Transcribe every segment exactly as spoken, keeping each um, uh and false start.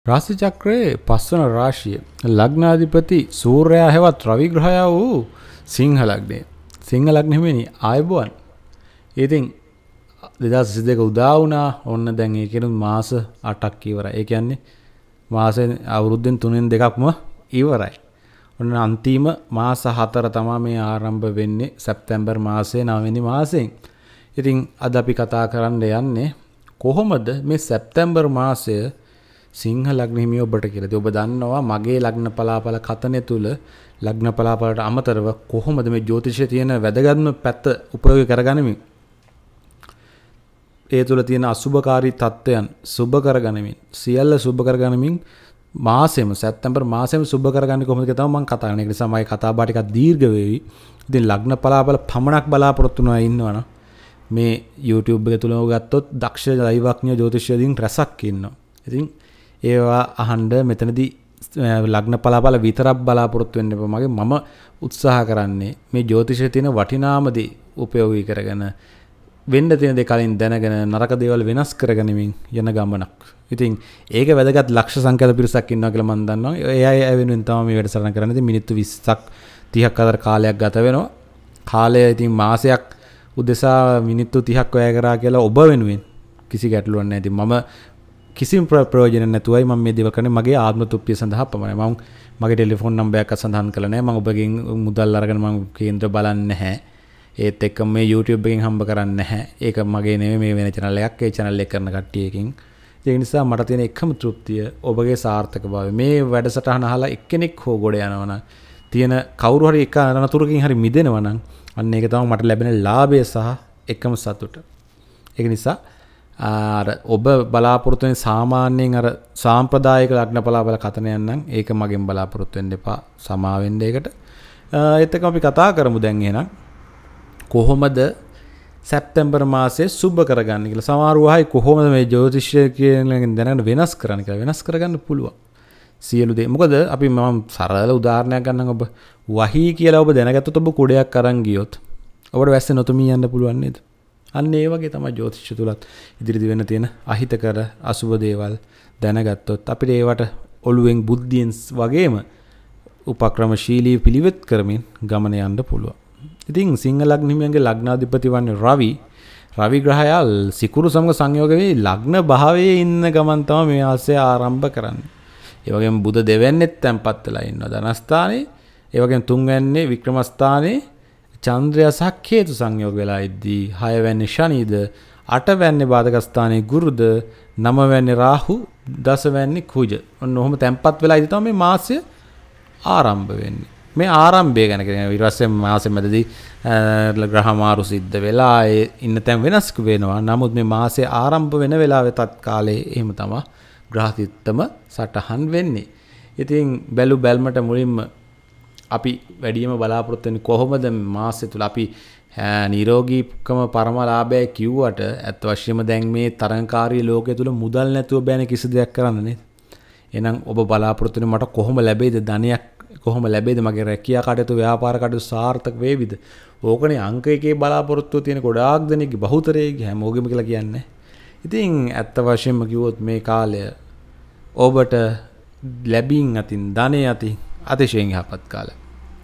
රාශි චක්‍රයේ පස්වන රාශිය ලග්නාධිපති සූර්යයා හැවත් රවි ග්‍රහයා වූ සිංහ ලග්නය. සිංහ ලග්නෙ හිමිනි ආයුබෝවන්. ඉතින් දෙදාස් විසි දෙක උදා වුණා. ඔන්න දැන් ඒ කියන්නේ මාස අටක් ඉවරයි. ඒ කියන්නේ මාසෙන් අවුරුද්දෙන් තුනෙන් දෙකක්ම ඉවරයි. ඔන්න අන්තිම මාස හතර තමයි මේ ආරම්භ වෙන්නේ සැප්තැම්බර් මාසයේ නව වෙනි මාසෙන්. ඉතින් අද අපි කතා කරන්න යන්නේ කොහොමද මේ සැප්තැම්බර් මාසය සිංහ ලග්න හිමිය ඔබට කියලා. ඉතින් ඔබ දන්නවා මගේ ලග්න පලාපල කතනය තුල ලග්න පලාපලට අමතරව කොහොමද මේ ජ්‍යොතිෂයේ තියෙන වැදගත්ම පැත්ත උපයෝගී කරගනිමින් ඒ තුල තියෙන අසුභකාරී තත්ත්වයන් සුභ කරගනිමින් සියල්ල සුභ කරගනිමින් මාසෙම සැප්තැම්බර් මාසෙම සුභ කරගන්නේ කොහොමද කියලා තමයි මම කතා කරන්නේ. ඒක නිසා මගේ කතා බහ ටිකක් දීර්ඝ වෙවි. ඉතින් ලග්න පලාපල පමණක් බලාපොරොත්තු වෙනවා ඉන්නවනම් මේ YouTube එක තුලම ගත්තොත් දක්ෂ දෛවඥ ජ්‍යොතිෂයදීන් රැසක් ඉන්නවා. ඉතින් ඒවා අහන්න මෙතනදී ලග්න පලාපල විතරක් බලාපොරොත්තු වෙන්න එපා. මගේ මම උත්සාහ කරන්නේ මේ ජ්‍යොතිෂයේ තියෙන වටිනාම දේ උපයෝගී කරගෙන වෙන්න තියෙන දේ කලින් දැනගෙන නරක දේවල් වෙනස් කරගනිමින් යන ගමනක්. ඉතින් ඒක වැදගත් ලක්ෂ සංඛ්‍යාත පිරිසක් ඉන්නවා කියලා මම දන්නවා. ඒ අය වෙනුවෙන් තමයි මේ වැඩසටහන කරන්නේ. ඉතින් මිනිත්තු විස්සක් තිහක් අතර කාලයක් ගත වෙනවා. කාලය ඉතින් මාසයක් උදෙසා මිනිත්තු තිහක් වැය කරා කියලා ඔබ වෙනුවෙන් කිසි ගැටලුවක් නැහැ. ඉතින් මම කිසිම ප්‍රයෝජන නැතුවයි මම මේ දේවල් කරන්නේ මගේ ආත්ම තෘප්තිය සඳහා පමණයි. මම මගේ ටෙලිෆෝන් නම්බරයක් සඳහන් කළා නැහැ. මම ඔබගෙන් මුදල් අරගෙන මම කේන්ද්‍ර බලන්නේ නැහැ. ඒත් එක්ක මේ YouTube එකෙන් හම්බ කරන්නේ නැහැ. ඒක මගේ නෙමෙයි මේ වෙන channel එකක්. ඒ channel එක කරන කට්ටියකින්. ඒ නිසා මට තියෙන එකම තෘප්තිය ඔබගේ සාර්ථකභාවය. මේ වැඩසටහන අහලා එක්කෙනෙක් හෝ ගොඩ යනවා නම් තියෙන කවුරු හරි එක අනතුරකින් හරි මිදෙනවා නම් අන්න ඒක තමයි මට ලැබෙන ලාභය සහ එකම සතුට. ඒක නිසා අර ඔබ බලාපොරොත්තු වෙන සාමාන්‍යයෙන් අර සාම්ප්‍රදායික ලග්න පලාපල කතනයන් නම් ඒක මගෙන් බලාපොරොත්තු වෙන්න එපා. සමා වෙන්න ඒකට. ඒත් එක්ක අපි කතා කරමු දැන් එහෙනම් කොහොමද සැප්තැම්බර් මාසයේ සුබ කරගන්න කියලා. සමහරව අය කොහොමද මේ ජ්‍යොතිෂය කියන දැනගෙන වෙනස් කරන්න කියලා. වෙනස් කරගන්න පුළුවන්. සියලු දේ. මොකද අපි මම සරල උදාහරණයක් ගන්නම්. ඔබ වහී කියලා ඔබ දැනගත්තොත් ඔබ කුඩයක් අරන් ගියොත් ඔබට වැස්සේ නොතුමී යන්න පුළුවන් නේද? අන්න ඒ වගේ තමයි ජ්‍යොතිෂය තුලත් ඉදිරියට වෙන්න තියෙන අහිතකර අසුබ දේවල් දැනගත්තොත් අපිට ඒවට ඔළුවෙන් බුද්ධියෙන් වගේම උපක්‍රමශීලී පිළිවෙත් කරමින් ගමන යන්න පුළුවන්. ඉතින් සිංහ ලග්න හිමියන්ගේ ලග්නාධිපති වන්නේ රවි. රවි ග්‍රහයා සිකුරු සමග සංයෝග වෙයි ලග්න භාවයේ ඉන්න ගමන් තමයි මේ මාසය ආරම්භ කරන්නේ. ඒ වගේම බුධ දෙවැන්නේත් තැන්පත් වෙලා ඉන්නවා ධනස්ථානේ. ඒ වගේම තුන්වැන්නේ වික්‍රමස්ථානේ චන්ද්‍රයා සහ කේතු සංයෝග වෙලා ඉද්දී හය වෙන්නේ ශනිද, අට වෙන්නේ බාධක ස්ථානයේ ගුරුද, නව වෙන්නේ රාහු, දස වෙන්නේ කුජ. ඔන්න ඔහොම තැන්පත් වෙලා ඉද්දී තමයි මේ මාසය ආරම්භ වෙන්නේ. මේ ආරම්භය ගැන කියන ඊට පස්සේ මාසෙ මැදදී ග්‍රහ මාරු සිද්ධ වෙලා ඒ ඉන්න තැන් වෙනස් වෙනවා. නමුත් මේ මාසයේ ආරම්භ වෙන වෙලාවේ තත් කාලේ එහෙම තමයි ග්‍රහ සිත්තම සටහන් වෙන්නේ. ඉතින් බැලු බැල්මට මුලින්ම අපි වැඩිම බලාපොරොත්තු වෙන්නේ කොහොමද මාසෙ තුල අපි නිරෝගීකම පරම ලාභය කිව්වට අත් වශයෙන්ම දැන් මේ තරංකාරී ලෝකයේ තුල මුදල් නැතුව බෑනේ කිසි දෙයක් කරන්න නේද? එහෙනම් ඔබ බලාපොරොත්තු වෙන්නේ මට කොහොම ලැබෙයිද ධනයක් කොහොම ලැබෙයිද මගේ රැකියා කටයුතු ව්‍යාපාර කටයුතු සාර්ථක වේවිද? ඕකනේ අංක එකේ බලාපොරොත්තු තියෙන ගොඩාක් දෙනෙක්ගේ බහුතරයේ හැමෝගෙම කියලා කියන්නේ. ඉතින් අත් වශයෙන්ම කිව්වොත් මේ කාලය ඔබට ලැබින් අතින් ධනෙ අතින් අතිශයින් යහපත් කාලයක්.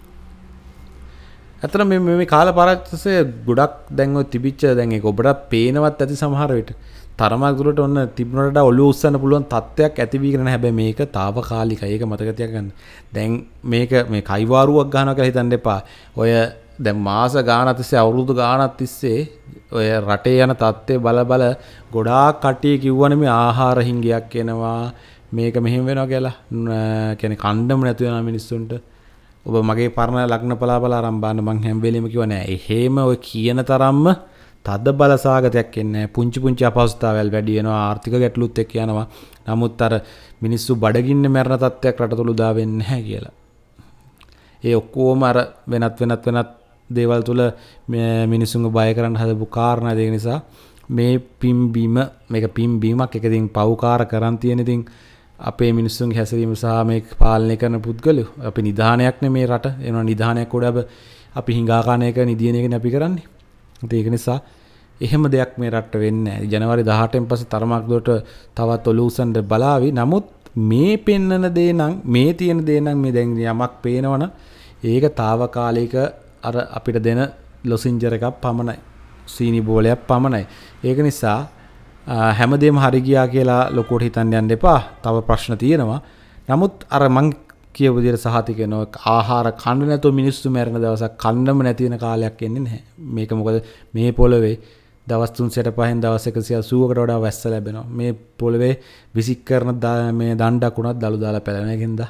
අතන මේ මේ කාල පරාසය ගොඩක් දැන් ඔය තිබිච්ච දැන් ඒක ඔබට පේනවත් ඇති සමහර විට තරමක් දුරට ඔන්න තිබුණට ඔළුව උස්සන්න පුළුවන් තත්ත්වයක් ඇති වීගෙන නැහැ. හැබැයි මේක తాවකාලිකයි. ඒක මතක තියාගන්න. දැන් මේක මේ කයිවාරුවක් ගන්නවා කියලා හිතන්න එපා. ඔය දැන් මාස ගානක් තිස්සේ අවුරුදු ගානක් තිස්සේ ඔය රටේ යන තත්ත්වය බල බල ගොඩාක් කට්ටිය කිව්වනේ මේ ආහාර හිංගියක් එනවා. මේක මෙහෙම වෙනවා කියලා. කියන්නේ කණ්ඩම නැතු වෙනවා මිනිස්සුන්ට. ඔබ මගේ පරණ ලග්න පලාපල ආරම්භ බාන්න මං හැම වෙලෙම කිව්වා නෑ. එහෙම ඔය කියන තරම්ම තද බල සාගතයක් එන්නේ නැහැ. පුංචි පුංචි අපහසුතාවල් වැඩි වෙනවා. ආර්ථික ගැටලුත් එක්ක යනවා. නමුත් අර මිනිස්සු බඩගින්න මැරෙන තත්ත්වයක් රටතුල උදා වෙන්නේ නැහැ කියලා. ඒ ඔක්කොම අර වෙනත් වෙනත් වෙනත් දේවල් තුල මිනිස්සුන්ව බය කරන්න හදපු කාරණා දෙක නිසා මේ පිම්බීම මේක පිම්බීමක් එක ඉතින් පව්කාර කරන් තියෙන ඉතින් අපේ මිනිස්සුන්ගේ හැසිරීම සහ මේ පාලනය කරන පුද්ගලයෝ අපි නිධානයක් නෙමේ රට එනවා නිධානයක් උඩ අපි හිඟා කන එක නිදියන එකනේ අපි කරන්නේ. ඒක නිසා එහෙම දෙයක් මේ රට්ට වෙන්නේ නැහැ. ජනවාරි දහඅටෙන් පස්සේ තරමක් දුරට තවත් ඔලූසන්ඩ බලාවි. නමුත් මේ පෙන්නන දේ නම් මේ තියෙන දේ නම් මේ දැන් යමක් පේනවනම් ඒක తాවකාලික අර අපිට දෙන ලොසින්ජර් එකක් පමණයි. සීනි බෝලයක් පමණයි. ඒක නිසා හැමදේම හරි ගියා කියලා ලොකුවට හිතන්න යන්න එපා. තව ප්‍රශ්න තියෙනවා. නමුත් අර මං කියපු විදිහට සහතික වෙනවා ආහාර කන්න නැතුව මිනිස්සු මැරෙන දවසක් කන්නම නැති වෙන කාලයක් එන්නේ නැහැ. මේක මොකද මේ පොළවේ දවස් තුන්සියයට පහෙන් දවස් එකසිය අසූවකට වඩා වැස්ස ලැබෙනවා. මේ පොළවේ විසික් කරන මේ දණ්ඩක් උනත් දළු දාලා පැලවෙන එකෙන්ද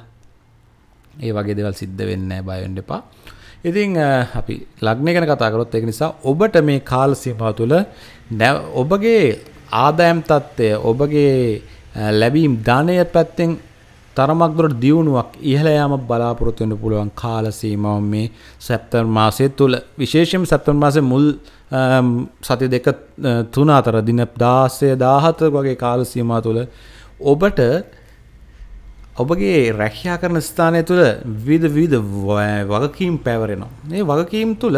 ඒ වගේ දේවල් සිද්ධ වෙන්නේ නැහැ. බය වෙන්න එපා. ඉතින් අපි ලග්නය ගැන කතා කරොත් ඒක නිසා ඔබට මේ කාල සීමාව තුළ ඔබගේ ආදායම් තත්ත්වය ඔබගේ ලැබීම් ධනය පැත්තෙන් තරමක් දුරට දියුණුවක් ඉහළ යාමක් බලාපොරොත්තු වෙන්න පුළුවන් කාල සීමාව මේ සැප්තැම්බර් මාසය තුළ විශේෂයෙන්ම සැප්තැම්බර් මාසයේ මුල් සති දෙක තුන අතර දින දාසය දාහතර වගේ කාල සීමාව තුළ ඔබට ඔබගේ රැකියා කරන ස්ථානය තුළ විවිධ විවිධ වගකීම් පැවරෙනවා. මේ වගකීම් තුළ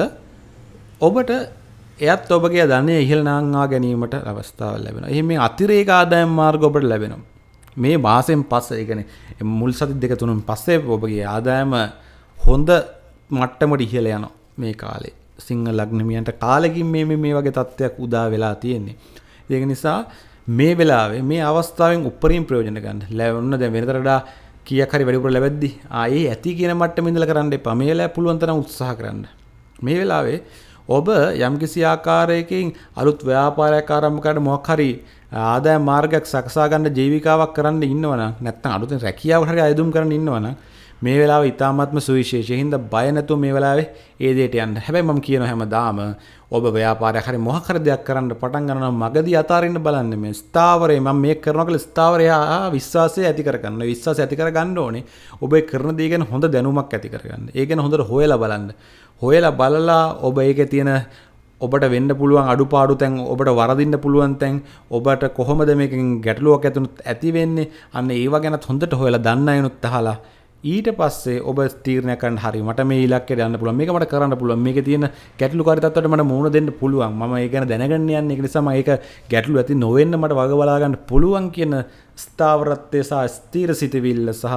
ඔබට එයත් ඔබගේ ධනය ඉහළ නංවා ගැනීමට අවස්ථාවක් ලැබෙනවා. එහෙනම් මේ අතිරේක ආදායම් මාර්ග ඔබට ලැබෙනවා. මේ මාසෙන් පස්සේ ඒ කියන්නේ මුල් සති දෙක තුනෙන් පස්සේ ඔබගේ ආදායම හොඳ මට්ටමට ඉහළ යනවා මේ කාලේ. සිංහ ලග්නමියන්ට කාලෙකින් මේ මේ වගේ තත්ත්වයක් උදා වෙලා තියෙන්නේ. ඒක නිසා මේ වෙලාවේ මේ අවස්ථාවෙන් උපරිම ප්‍රයෝජන ගන්න. ලැබුණ දැන් වෙනතට වඩා කීයක් හරි වැඩිපුර ලැබෙද්දි ආ ඒ ඇති කියන මට්ටමේ ඉඳලා කරන්න එපා. මේ වෙලාවේ පුළුවන් තරම් උත්සාහ කරන්න. මේ වෙලාවේ ඔබ යම්කිසි ආකාරයකින් අලුත් ව්‍යාපාරයක් ආරම්භ කරන්න මොකක් හරි ආදායම් මාර්ගයක් සකසා ගන්න ජීවිකාවක් කරන්න ඉන්නවනම් නැත්නම් අලුතෙන් රැකියාවකට හරි අයදුම් කරන්න ඉන්නවනම් මේ වෙලාව ඉතාමත්ම සුවිශේෂයි. හින්දා බය නැතුව මේ වෙලාවේ ඒ දෙයට යන්න. හැබැයි මම කියනවා හැමදාම ඔබ ව්‍යාපාරයක් හරි මොකක් හරි දෙයක් කරන්න පටන් ගන්නවා නම් මගදී අතාරින්න බලන්න. මේ ස්ථාවරේ මම මේක කරනවා කියලා ස්ථාවරය විශ්වාසය ඇති කරගන්න. විශ්වාසය ඇති කරගන්න ඕනේ. ඔබ ඒ කරන දේ ගැන හොඳ දැනුමක් ඇති කරගන්න. ඒ ගැන හොඳට හොයලා බලන්න. හොයලා බලලා ඔබ ඒකේ තියෙන ඔබට වෙන්න පුළුවන් අඩුපාඩු තැන් ඔබට වරදින්න පුළුවන් තැන් ඔබට කොහොමද මේකෙන් ගැටලුවක් ඇතිවෙන්නේ ඇති වෙන්නේ අන්න ඒව ගැනත් හොඳට හොයලා දන්න අයනුත් අහලා ඊට පස්සේ ඔබ තීරණය කරන්න හරි මට මේ ඉලක්කයට යන්න පුළුවන් මේක මට කරන්න පුළුවන් මේකේ තියෙන ගැටලුකාරී තත්ත්වයට මට මුහුණ දෙන්න පුළුවන් මම ඒක ගැන දැනගන්න යන්නේ ඒක නිසා මම ඒක ගැටලු ඇති නොවෙන්න මට වග බලා ගන්න පුළුවන් කියන ස්ථාවරත්වය සහ ස්ථීර සිතවිල්ල සහ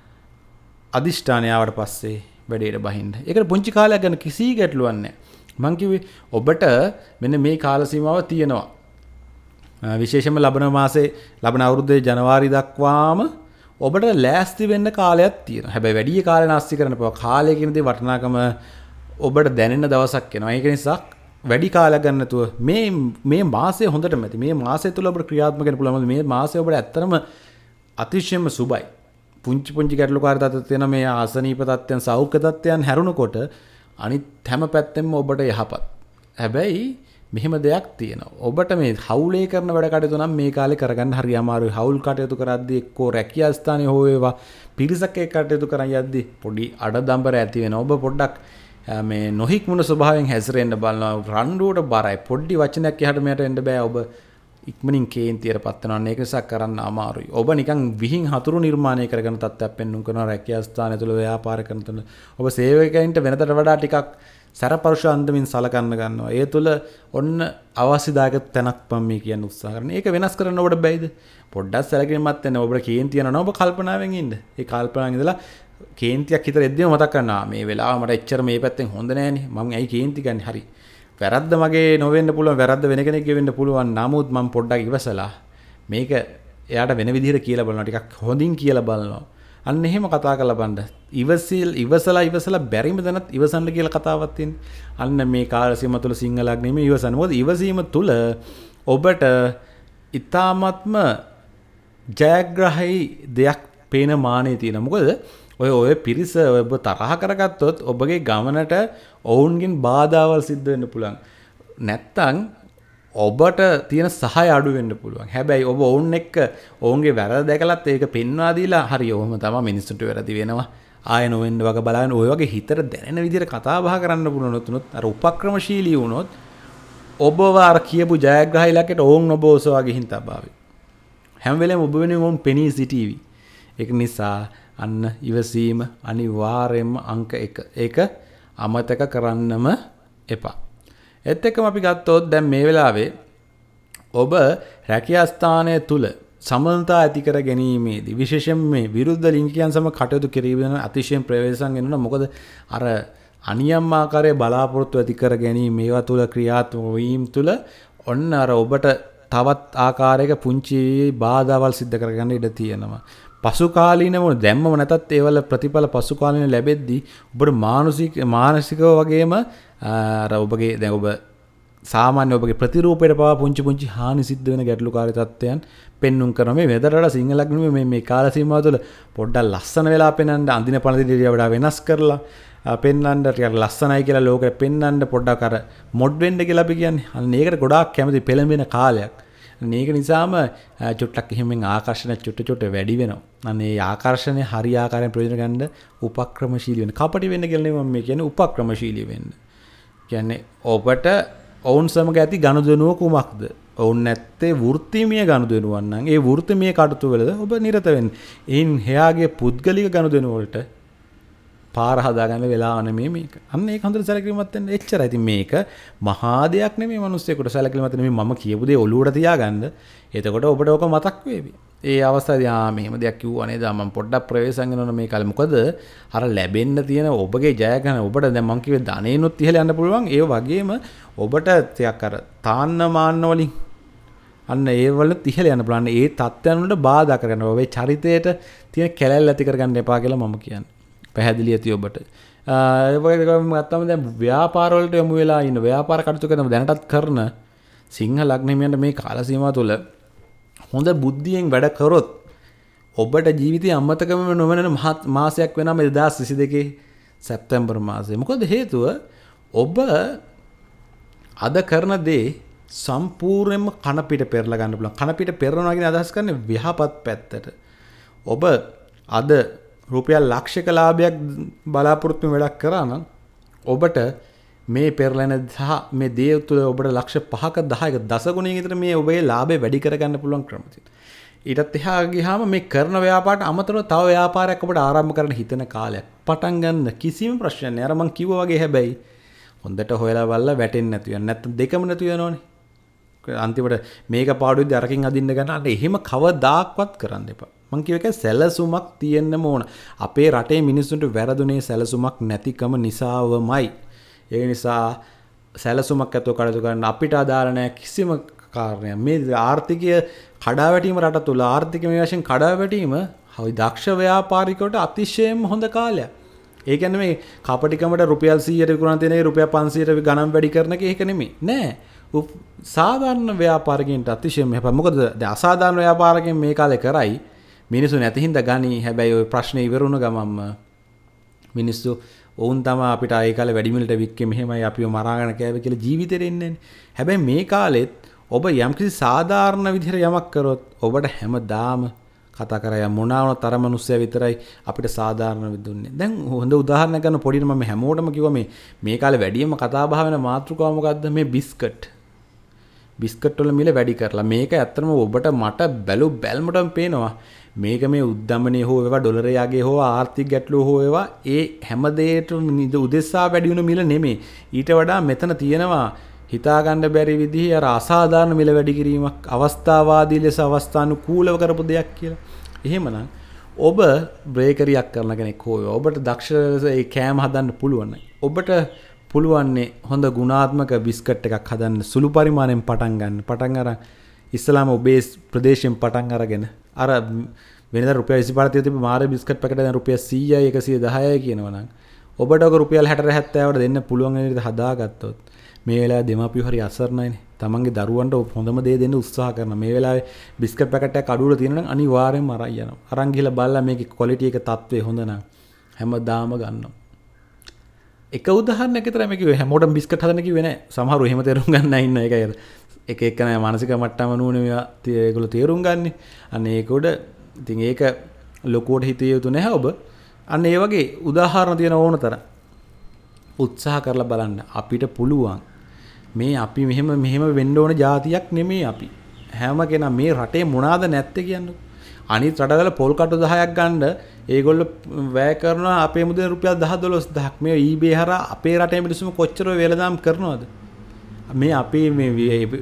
අදිෂ්ඨානය ආවට පස්සේ වැඩේට බහින්න. ඒකට පුංචි කාලයක් ගන්න කිසි ගැටලුවක් නැහැ. මං කිව්වේ ඔබට මෙන්න මේ කාල සීමාව තියෙනවා. විශේෂයෙන්ම ලබන මාසේ ලබන අවුරුද්දේ ජනවාරි දක්වාම ඔබට ලෑස්ති වෙන්න කාලයක් තියෙනවා. හැබැයි වැඩි කාලයක් නාස්ති කරන්න එපා. කාලය කියන දේ වටිනාකම ඔබට දැනෙන දවසක් එනවා. ඒක නිසා වැඩි කාලයක් ගන්න නැතුව මේ මේ මාසය හොඳටම ඇති. මේ මාසය තුල ඔබට ක්‍රියාත්මක වෙන්න පුළුවන්. මේ මාසය ඔබට ඇත්තටම අතිශයම සුබයි. පුංචි පුංචි ගැටලුකාරී තත්ත්ව තියෙන මේ ආසනීප තත්ත්වයන් සෞඛ්‍ය තත්ත්වයන් හැරුණකොට අනිත් හැම පැත්තෙම ඔබට යහපත්. හැබැයි මෙහෙම දෙයක් තියෙනවා. ඔබට මේ හවුලේ කරන වැඩ කටයුතු නම් මේ කාලේ කරගන්න හරි අමාරුයි. හවුල් කටයුතු කරද්දී එක්කෝ රැකියා ස්ථානයේ හෝ වේවා පිරිසක් එක්ක කටයුතු කරන් යද්දී පොඩි අඩදම්බර ඇති වෙනවා. ඔබ පොඩ්ඩක් මේ නොහික්මුණ ස්වභාවයෙන් හැසිරෙන්න බලනවා. රණ්ඩුවට බරයි. පොඩි වචනයක් එහාට මෙහාට එන්න බෑ. ඔබ ඉක්මනින් කේන්තියටපත් වෙනවා. ඒක නිසා කරන්න අමාරුයි. ඔබ නිකන් විහිං හතුරු නිර්මාණය කරගෙන තත්ත්වයක් පෙන්වන්න කරනවා රැකියා ස්ථානය තුළ ව්‍යාපාර කරන තුන. ඔබ සේවකයන්ට වෙනතට වඩා ටිකක් සරපරුෂ අන්දමින් සලකන්න ගන්නවා. ඒ තුළ ඔන්න අවශ්‍යදායක තැනක් පම් මේ කියන්න උත්සාහ කරන. ඒක වෙනස් කරන්න ඔබට බැයිද? පොඩ්ඩක් සැලකිලිමත් වෙන්න. ඔබට කේන්තිය යනවා. ඔබ කල්පනාවෙන් ඉන්න. ඒ කල්පනාවෙන් ඉඳලා කේන්තියක් හිතට එද්දීම මතක් කරනවා. මේ වෙලාව මට එච්චර මේ පැත්තෙන් හොඳ නෑනේ. මම ඇයි කේන්ති ගන්නේ? හරි. වැරද්ද මගේ නොවෙන්න පුළුවන්. වැරද්ද වෙන කෙනෙක්ගේ වෙන්න පුළුවන්. නමුත් මම පොඩ්ඩක් ඉවසලා මේක එයාට වෙන විදිහට කියලා බලනවා. ටිකක් හොඳින් කියලා බලනවා. අන්න එහෙම කතා කරලා බලන්න. ඉවසිල් ඉවසලා ඉවසලා බැරිම දැනත් ඉවසන්න කියලා කතාවක් තියෙනවා. අන්න මේ කාල සීම තුළ සිංහ ලග්නෙම ඉවසන්න. මොකද ඉවසීම තුළ ඔබට ඊ타ත්ම ජයග්‍රහී දෙයක් පේන මානෙ තියෙනවා. මොකද ඔය ඔය පිරිස ඔබ තරහ කරගත්තොත් ඔබගේ ගමනට ඔවුන්ගෙන් බාධාවල් සිද්ධ වෙන්න පුළුවන්. නැත්තම් ඔබට තියෙන සහාය අඩු වෙන්න පුළුවන්. හැබැයි ඔබ ඔවුන් එක්ක ඔවුන්ගේ වැරද්ද දැකලත් ඒක පෙන්වා දීලා හරි ඔහොම තමයි මිනිස්සුන්ට වැරදි වෙනවා. ආය නොවෙන්න වග බලන්න ඔය වගේ හිතට දැනෙන විදිහට කතා බහ කරන්න පුළුවන් උනොත් අර උපක්‍රමශීලී වුණොත් ඔබව අර කියපු ජයග්‍රහී ඉලක්කයට ඔවුන් ඔබ ඔසවා ගිහින් තබාවි. හැම වෙලේම ඔබ වෙනුවෙන් ඔවුන් පෙනී සිටීවි. ඒක නිසා අන්න ඉවසීම අනිවාර්යයෙන්ම අංක එක. ඒක අමතක කරන්නම එපා. ඒත් එක්කම අපි ගත්තොත් දැන් මේ වෙලාවේ ඔබ රැකියා ස්ථානය තුල සමානතා ඇති කර ගැනීමේදී විශේෂයෙන් මේ විරුද්ධ ලිංගිකයන් සමග කටයුතු කිරීම අතිශයින් ප්‍රවේශම් වෙනවා. මොකද අර අනියම් ආකාරයේ බලාපොරොත්තු ඇති කර ගැනීම මේවා තුල ක්‍රියාත්මක වීම තුල ඔන්න අර ඔබට තවත් ආකාරයක පුංචි බාධාවල් සිද්ධ කරගන්න ඉඩ තියෙනවා. පසු කාලීනව දැම්මම නැතත් ඒවල ප්‍රතිඵල පසු කාලීන ලැබෙද්දී ඔබට මානසික මානසිකව වගේම අර ඔබගේ දැන් ඔබ සාමාන්‍ය ඔබගේ ප්‍රතිරූපයට පවා පුංචි පුංචි හානි සිද්ධ වෙන ගැටලුකාරී තත්ත්වයන් පෙන්눔 කරන මේ වෙදරට සිංහ ලග්නෙ මේ මේ කාල සීමාව තුළ පොඩ්ඩක් ලස්සන වෙලා පෙන්වන්න අඳින පළඳින වඩා වෙනස් කරලා පෙන්වන්න ටිකක් ලස්සනයි කියලා ලෝකෙට පෙන්වන්න පොඩ්ඩක් අර මොඩ් වෙන්න කියලා අපි කියන්නේ. අන්න ඒකට ගොඩාක් කැමති පෙළඹෙන කාලයක්. අන්න ඒක නිසාම චුට්ටක් එහෙමෙන් ආකර්ෂණ චුට්ට චුට්ට වැඩි වෙනවා. අන්න ඒ ආකර්ෂණය හරි ආකාරයෙන් ප්‍රයෝජන ගන්න උපක්‍රමශීලී වෙන්න. කපටි වෙන්න කියලා නෙමෙයි මම කියන්නේ උපක්‍රමශීලී වෙන්න. කියන්නේ ඔබට ඔවුන් සමග ඇති ගනුදෙනුව කුමක්ද? ඔවුන් නැත්තේ වෘත්තිමය ගනුදෙනුවක් නම් ඒ වෘත්තිමය කටයුතු වලද ඔබ නිරත වෙන්න. එයින් එයාගේ පුද්ගලික ගනුදෙනුව වලට පාර හදාගන්න වෙලාව නෙමෙයි මේක. අන්න ඒක හොඳට සැලකිලිමත් වෙන්න එච්චරයි. ඉතින් මේක මහා දෙයක් නෙමෙයි මිනිස්සුෙකුට සැලකිලිමත් නෙමෙයි මම කියපු දේ ඔලුවට තියාගන්න. එතකොට ඔබට ඔක මතක් වේවි. ඒ අවස්ථාවේදී ආ මෙහෙම දෙයක් කිව්වා නේද මම පොඩ්ඩක් ප්‍රවේශම් වෙනවනේ මේ කාලේ. මොකද අර ලැබෙන්න තියෙන ඔබගේ ජයග්‍රහණ ඔබට දැන් මම කිව්වේ ධනෙනුත් ඉහළ යන්න පුළුවන්. ඒ වගේම ඔබට ටිකක් අර තාන්න මාන්න වලින් අන්න ඒ වල ඉහළ යන්න පුළුවන්. ඒ තත්ත්වයන් වලට බාධා කරගන්න ඔබේ චරිතයට තියෙන කැලැල්ල ඇති කරගන්න එපා කියලා මම කියන්නේ. පැහැදිලි ඇති ඔබට. ඒ වගේ ගත්තම දැන් ව්‍යාපාර වලට යමු වෙලා ඉන්න ව්‍යාපාර කටයුතු කරන දැනටත් කරන සිංහ ලග්නෙමියන්ට මේ කාල සීමාව තුළ හොඳ බුද්ධියෙන් වැඩ කරොත් ඔබට ජීවිතයේ අමතකම නොවන මාසයක් වෙනවා මේ දෙදාස් විසි දෙකේ සැප්තැම්බර් මාසය. මොකද හේතුව ඔබ අද කරන දේ සම්පූර්ණයෙන්ම කන පිට පෙරලා ගන්න පුළුවන්. කන පිට පෙරනවා කියන අදහස් කරන්නේ ව්‍යාපත් පැත්තට. ඔබ අද රුපියල් ලක්ෂයක ලාභයක් බලාපොරොත්තු වෙන වැඩක් කරා නම් ඔබට මේ පෙරලෙන සහ මේ දේ තුළ ඔබට ලක්ෂ පහක දහයක දසගුණයකින් විතර මේ ඔබේ ලාභය වැඩි කරගන්න පුළුවන් ක්‍රම තියෙනවා. ඊටත් එහා ගියාම මේ කරන ව්‍යාපාරට අමතරව තව ව්‍යාපාරයක් ඔබට ආරම්භ කරන්න හිතන කාලයක් පටන් ගන්න කිසිම ප්‍රශ්නයක් නෑ. අර මං කිව්වා වගේ හැබැයි හොඳට හොයලා බලලා වැටෙන්නේ නැතු වෙන. නැත්නම් දෙකම නැතු වෙනවනේ. අන්තිමට මේක පාඩුවේදී අරකින් අදින්න ගන්න. අන්න එහෙම කවදාක්වත් කරන්න එපා. මං කියව එක සැලසුමක් තියෙන්න ඕන. අපේ රටේ මිනිස්සුන්ට වැරදුනේ සැලසුමක් නැතිකම නිසාවමයි. ඒ නිසා සැලසුමක් ඇතුව කටයුතු කරන්න අපිට අදාළ නැහැ කිසිම කාරණයක්. මේ ආර්ථිකය කඩාවැටීම රට තුල ආර්ථික මේ වශයෙන් කඩාවැටීම හවි දක්ෂ ව්‍යාපාරිකවට අතිශයින්ම හොඳ කාලයක්. ඒ කියන්නේ මේ කපටිකමට රුපියල් සීයට විකුණන තියෙන රුපියල් පන්සීයට ගණන් වැඩි කරන එක ඒක නෙමෙයි. නෑ. සාධාරණ ව්‍යාපාරිකයන්ට අතිශයින්ම හැබැයි මොකද දැන් අසාධාරණ ව්‍යාපාරිකයන් මේ කාලේ කරයි මිනිස්සු නැති හින්දා ගනි. හැබැයි ওই ප්‍රශ්නේ ඉවරුණ ගමන්ම මිනිස්සු ඔවුන් තමයි අපිට ආයේ කාලේ වැඩිමිලට වික්කේ මෙහෙමයි අපිව මරාගෙන කෑවේ කියලා ජීවිතේට එන්නේ. හැබැයි මේ කාලෙත් ඔබ යම්කිසි සාධාරණ විදිහට යමක් කරොත් ඔබට හැමදාම කතා කරා මොනවාන තර මිනිස්සයා විතරයි අපිට සාධාරණ විදුන්නේ. දැන් හොඳ උදාහරණයක් ගන්න පොඩිට මම හැමෝටම කිව්වා මේ මේ කාලේ වැඩිම කතා බහ වෙන මාතෘකාව මොකද්ද? මේ බිස්කට්. බිස්කට් වල මිල වැඩි කරලා මේක ඇත්තටම ඔබට මට බැලු බැල්මටම පේනවා. මේක මේ උද්දමනයේ හෝ ඒවා ඩොලරයාගේ හෝ ආර්ථික ගැටලුව හෝ ඒවා ඒ හැම දෙයකටම උදෙසා වැඩි වෙන මිල නෙමෙයි. ඊට වඩා මෙතන තියෙනවා හිතා ගන්න බැරි විදිහේ අර අසාධාරණ මිල වැඩි කිරීමක් අවස්ථාවාදී ලෙස අවස්ථානුකූලව කරපු දෙයක් කියලා. එහෙමනම් ඔබ බ්‍රේකරියක් කරන කෙනෙක් හෝ ඔබට දක්ෂ ඒ කෑම හදන්න පුළුවන්. ඔබට පුළුවන්නේ හොඳ ගුණාත්මක බිස්කට් එකක් හදන්න සුළු පරිමාණයෙන් පටන් ගන්න. පටන් අරන් ඉස්ලාම ඔබේ ප්‍රදේශයෙන් පටන් අරගෙන අර වෙනදා රුපියල් විසිපහ තිබ්බ මාරේ බිස්කට් පැකට් දැන් රුපියල් සීයයි එකසිය දහයයි කියනවා නම් ඔබට ඔක රුපියල් හැට හැත්තෑවට දෙන්න පුළුවන් වෙන විදිහට හදාගත්තොත් මේ වෙලාවේ දෙමාපියෝ හරි අසරණයිනේ. තමන්ගේ දරුවන්ට හොඳම දේ දෙන්න උත්සාහ කරනවා. මේ වෙලාවේ බිස්කට් පැකට් එකක් අඩුවල තියෙනවා නම් අනිවාර්යෙන්ම අරන් යනවා. අරන් ගිහලා බලලා මේකේ ක්වොලිටි එක තත්ත්වය හොඳ නම් හැමදාම ගන්නවා. එක උදාහරණයක් විතරයි මේ කිව්වේ. හැමෝටම බිස්කට් හදන්න කිව්වේ නෑ. සමහරව එහෙම තේරුම් ගන්න ඉන්න එකයි අර එක එක නෑ මානසික මට්ටම නුනේ මේවා ඒගොල්ලෝ තේරුම් ගන්න. අන්න ඒක උඩ ඉතින් ඒක ලොකුවට හිතිය යුතු නැහැ ඔබ. අන්න ඒ වගේ උදාහරණ තියෙන ඕනතර උත්සාහ කරලා බලන්න. අපිට පුළුවන් මේ අපි මෙහෙම මෙහෙම වෙන්න ඕන જાතියක් නෙමෙයි අපි. හැම කෙනා මේ රටේ මොනවාද නැත්තේ කියන්නේ. අනිත් රටවල පොල් කටු දහයක් ගන්න ඒගොල්ලෝ වැය කරනවා අපේ මුදල් රුපියල් දහ දොළොස් දහක්. මේ eBay හරහා අපේ රටේ මිනිස්සුම කොච්චර වේලදාම් කරනවද? මේ අපේ මේ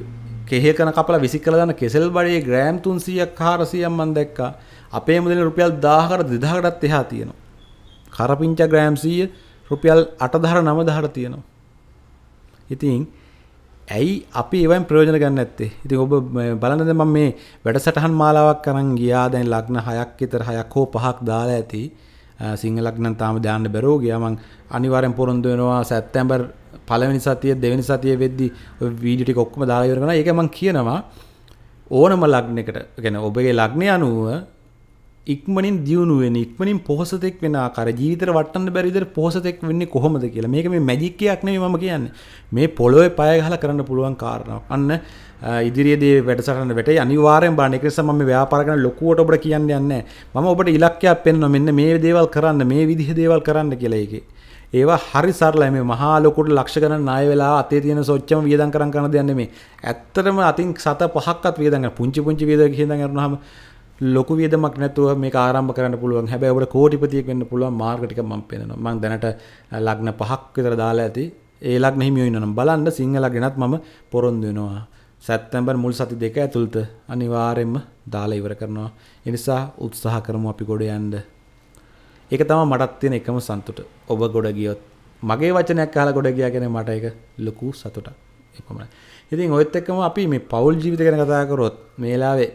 කෙහෙල් කන කපලා විසි කරලා දාන කෙසෙල් බඩේ ග්‍රෑම් තුන්සීයක් හාරසීයක් මම දැක්කා. අපේ මුදලේ රුපියල් දහයකට දෙදහයකටත් එහා තියෙනවා. කරපිංචා ග්‍රෑම් සීය රුපියල් අටදහර නවදහර තියෙනවා. ඉතින් ඇයි අපි ඒවෙන් ප්‍රයෝජන ගන්න නැත්තේ? ඉතින් ඔබ බලන්න දැන් මම මේ වැඩසටහන් මාලාවක් අරන් ගියා. දැන් ලග්න හයක් විතර හයක් හෝ පහක් දාලා ඇති. සිංහ ලග්නන් තාම දාන්න බැරුව ගියා. මම අනිවාර්යෙන් පොරොන්දු වෙනවා සැප්තැම්බර් පළවෙනි සතියේ දෙවෙනි සතියේ වෙද්දි ඔය වීඩියෝ ටික ඔක්කොම දාලා ඉවර කරනවා. ඒක මම කියනවා ඕනම ලග්නයකට, ඒ කියන්නේ ඔබගේ ලග්නය අනුව ඉක්මනින් දියුණු වෙන, ඉක්මනින් පොහොසතෙක් වෙන ආකාරය ජීවිතේට වටන්න බැරි විදිහට පොහොසතෙක් වෙන්නේ කොහොමද කියලා. මේක මේ මැජික් එකක් නෙමෙයි මම කියන්නේ. මේ පොළොවේ පය ගහලා කරන්න පුළුවන් කාරණාවක්. අන්න ඉදිරියේදී වැඩසටහන වෙටේ අනිවාර්යෙන් බලන්න. ඒක නිසා මම මේ ව්‍යාපාර කරන ලොකුවට ඔබට කියන්න යන්නේ නැහැ. මම ඔබට ඉලක්කයක් පෙන්නනවා මෙන්න මේ දේවල් කරන්න, මේ විදිහේ දේවල් කරන්න කියලා ඒකේ. ඒවා හරි සරලයි. මේ මහා ලොකුට ලක්ෂ ගණන් ණය වෙලා අතේ තියෙන සොච්චම වියදම් කරන් කරන දෙයක් නෙමෙයි. ඇත්තටම අතින් සත පහක්වත් වියදම් කරන පුංචි පුංචි වියදම් කියනනම් කරනවාම ලොකු වියදමක් නැතුව මේක ආරම්භ කරන්න පුළුවන්. හැබැයි ඔබට කෝටිපතියෙක් වෙන්න පුළුවන් මාර්ග ටික මම පෙන්නනවා. මම දැනට ලග්න පහක් විතර දාලා ඇති. ඒ ලග්න හිමියෝ ඉන්නනම් බලන්න සිංහ ලග්නත් මම පොරොන්දු වෙනවා. සැප්තැම්බර් මුල් සති දෙක ඇතුළත අනිවාර්යයෙන්ම දාලා ඉවර කරනවා. ඒ නිසා උත්සාහ කරමු අපි ගොඩ යන්න. ඒක තමයි මටත් තියෙන එකම සතුට. ඔබ ගොඩ ගියොත් මගේ වචනයක් අහලා ගොඩ ගියා කියන්නේ මට ඒක ලොකු සතුටක්. එපමණයි. ඉතින් ඔයත් එක්කම අපි මේ පෞල් ජීවිත ගැන කතා කරොත් මේ වෙලාවේ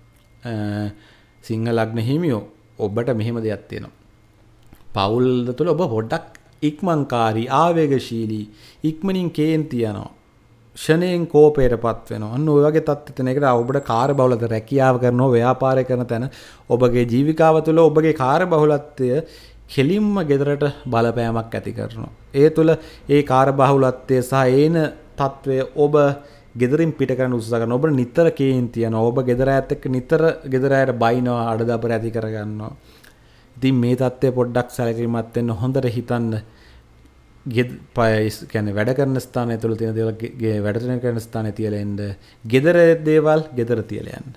සිංහ ලග්න හිමියෝ ඔබට මෙහෙම දෙයක් තියෙනවා. පෞල් තුළ ඔබ පොඩ්ඩක් ඉක්මන්කාරී, ආවේගශීලී, ඉක්මනින් කේන්ති යනවා. ෂණයෙන් කෝපයටපත් වෙනවා. අන්න ඔය වගේ තත්ත්ව තියෙන එකට ඔබට කාර්යබහුලත රැකියාව කරනවා, ව්‍යාපාරය කරන තැන ඔබගේ ජීවිකාව තුළ ඔබගේ කාර්යබහුලත්වය කෙලින්ම ගෙදරට බලපෑමක් ඇති කරනවා. ඒ තුළ ඒ කාර්යබහුලත්වය සහ ඒන තත්ත්වය ඔබ ගෙදරින් පිට කරන්න උත්සාහ කරනවා. ඔබ නිතර කේන්ති යනවා. ඔබ ගෙදර ඇත් එක්ක නිතර ගෙදර ඇයට බයිනවා, අඩදබර ඇති කරගන්නවා. ඉතින් මේ තත්ත්වය පොඩ්ඩක් සැලකිලිමත් වෙන්න හොඳට හිතන්න. කියන්නේ වැඩ කරන ස්ථානය තුළ තියෙන දේවල් වැඩ කරන ස්ථානයේ තියලා එන්න. ගෙදර දේවල් ගෙදර තියලා යන්න.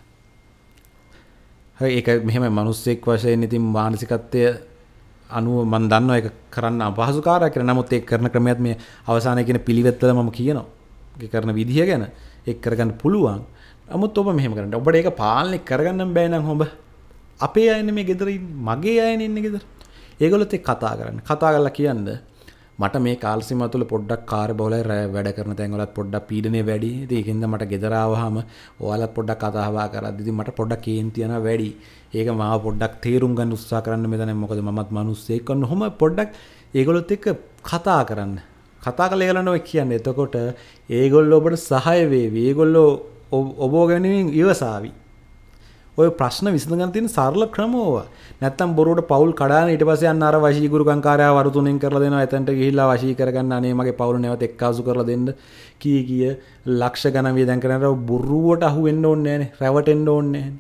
හරි ඒක මෙහෙමයි මිනිස්සෙක් වශයෙන් ඉතින් මානසිකත්වය අනුව මම දන්නවා ඒක කරන්න අපහසු කාර්යයක් කියලා. නමුත් ඒක කරන ක්‍රමයක් මේ අවසානයේ කියන පිළිවෙත් වල මම කියනවා. ඒක කරන විදිය ගැන ඒක කරගන්න පුළුවන්. නමුත් ඔබ මෙහෙම කරන්න. ඔබට ඒක පාලනය කරගන්න බෑ නම් ඔබ අපේ අයනේ මේ ගෙදර මගේ අයනේ ඉන්නේ ගෙදර. ඒගොල්ලොත් එක්ක කතා කරන්න. කතා කරලා කියන්න මට මේ කාල සීමාව තුළ පොඩ්ඩක් කාර්යබහුලයි වැඩ කරන තැන් වලත් පොඩ්ඩක් පීඩනය වැඩි. ඉතින් ඒකින්ද මට ගෙදර ආවහම ඔයාලත් පොඩ්ඩක් කතා බහ කරද්දි ඉතින් මට පොඩ්ඩක් කේන්ති යනවා වැඩි. ඒක මාව පොඩ්ඩක් තේරුම් ගන්න උත්සාහ කරන්න මෙතන. මොකද මමත් මිනිස්සෙක් වන්නොම පොඩ්ඩක් ඒගොල්ලොත් එක්ක කතා කරන්න. කතා කරලා ඒගොල්ලන් ඔය කියන්නේ. එතකොට ඒගොල්ලෝ ඔබට සහාය වේවි. ඒගොල්ලෝ ඔබව ගැනීම ඉවසාවි. ඔය ප්‍රශ්න විසඳගන්න තියෙන සරල ක්‍රම ඕවා. නැත්තම් බොරුවට පවුල් කඩාගෙන ඊට පස්සේ යන්න අර වශී ගුරුකංකාරයා වරු තුනෙන් කරලා දෙනවා. එතනට ගිහිල්ලා වශී කරගන්න අනේ මගේ පවුල නැවත එක්කාසු කරලා දෙන්න කී කී ලක්ෂ ගණන් වියදම් කරනකොට බොරුවට අහු වෙන්න ඕනේ නැහනේ. රැවටෙන්න ඕනේ නැහනේ.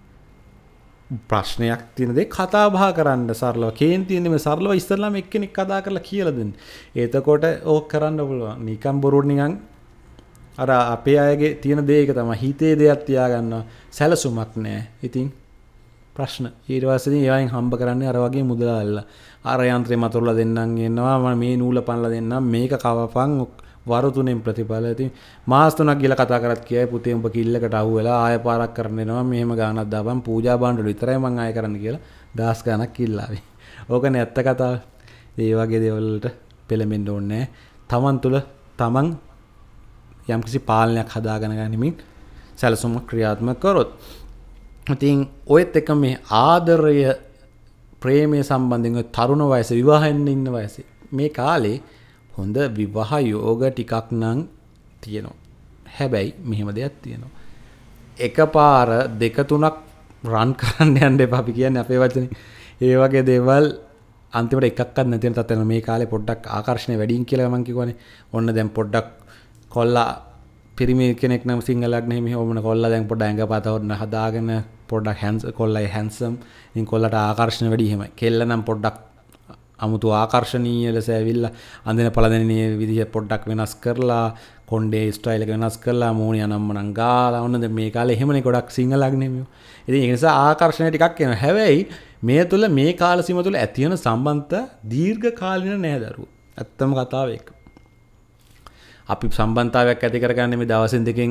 ප්‍රශ්නයක් තියෙන දේ කතා බහ කරන්න සරලව. කේන්ති තියෙන්නේ මේ සරලව ඉස්සරලාම එක්කෙනෙක් කතා කරලා කියලා දෙන්න. එතකොට ඕක කරන්න පුළුවන්. නිකන් බොරුවට නිකන් අර අපේ අයගේ තියෙන දේ එක තමයි හිතේ දෙයක් තියාගන්නවා. සැලසුමක් නැහැ. ඉතින් ප්‍රශ්න ඊට පස්සේ ඒවායින් හම්බ කරන්නේ අර වගේ මුදලාල්ලා. අර යන්ත්‍රේ මතුරලා දෙන්නම් එනවා. මම මේ නූල පනලා දෙන්නම්. මේක කවපන් වරු තුනෙන් ප්‍රතිඵල. ඉතින් මාස තුනක් ගිහලා කතා කරත් කියයි පුතේ උඹ කිල්ලකට අහු වෙලා ආය පාරක් කරන්න එනවා. මෙහෙම ගානක් දාපන් පූජා භාණ්ඩවල විතරයි මං ආය කරන්න කියලා දහස් ගානක් කිල්ලාවේ. ඕකනේ ඇත්ත කතාව. ඒ වගේ දේවල් වලට පෙළඹෙන්න ඕනේ නැහැ. Taman තුල Taman යම්කිසි පාලනයක් හදාගෙන ගනිමින් සැලසුම ක්‍රියාත්මක කරොත්. ඉතින් ඔයත් එක මේ ආදරය ප්‍රේමය සම්බන්ධයෙන් තරුණ වයස විවාහෙන්න ඉන්න වයසේ මේ කාලේ හොඳ විවාහ යෝග ටිකක් නම් තියෙනවා. හැබැයි මෙහෙම දෙයක් තියෙනවා. එකපාර දෙක තුනක් රන් කරන්න යන්න එපා අපි කියන්නේ අපේ වචනේ. ඒ වගේ දේවල් අන්තිමට එකක්වත් නැති වෙන තත්ත්වයක් මේ කාලේ පොඩ්ඩක් ආකර්ෂණය වැඩිින් කියලා මම කියවනේ. ඔන්න දැන් පොඩ්ඩක් කොල්ලා පිරිමි කෙනෙක් නම් සිංහ ලග්න හිමි ඕමන කොල්ලා දැන් පොඩ්ඩක් ඇඟපත හොන්න හදාගෙන පොඩ්ඩක් හැන්ස් කොල්ලයි හැන්සම්. ඉතින් කොල්ලට ආකර්ෂණ වැඩි එහෙමයි. කෙල්ල නම් පොඩ්ඩක් අමුතු ආකර්ශනීය ලෙස ඇවිල්ලා අඳින පළදෙනියේ විදිහ පොඩ්ඩක් වෙනස් කරලා කොණ්ඩේ ස්ටයිල් එක වෙනස් කරලා මූණිය නම්මනම් ගාලා ඔන්න දැන් මේ කාලේ එහෙමනේ ගොඩක් සිංහ ලග්න හිමියෝ. ඉතින් ඒ නිසා ආකර්ෂණය ටිකක් එනවා. හැබැයි මේ තුල මේ කාල සීම තුල ඇති වෙන සම්බන්ධතා දීර්ඝ කාලින නැහැ දරුවෝ. ඇත්තම කතාව ඒක. අපි සම්බන්ධතාවයක් ඇති කරගන්නේ මේ දවසෙන් දෙකෙන්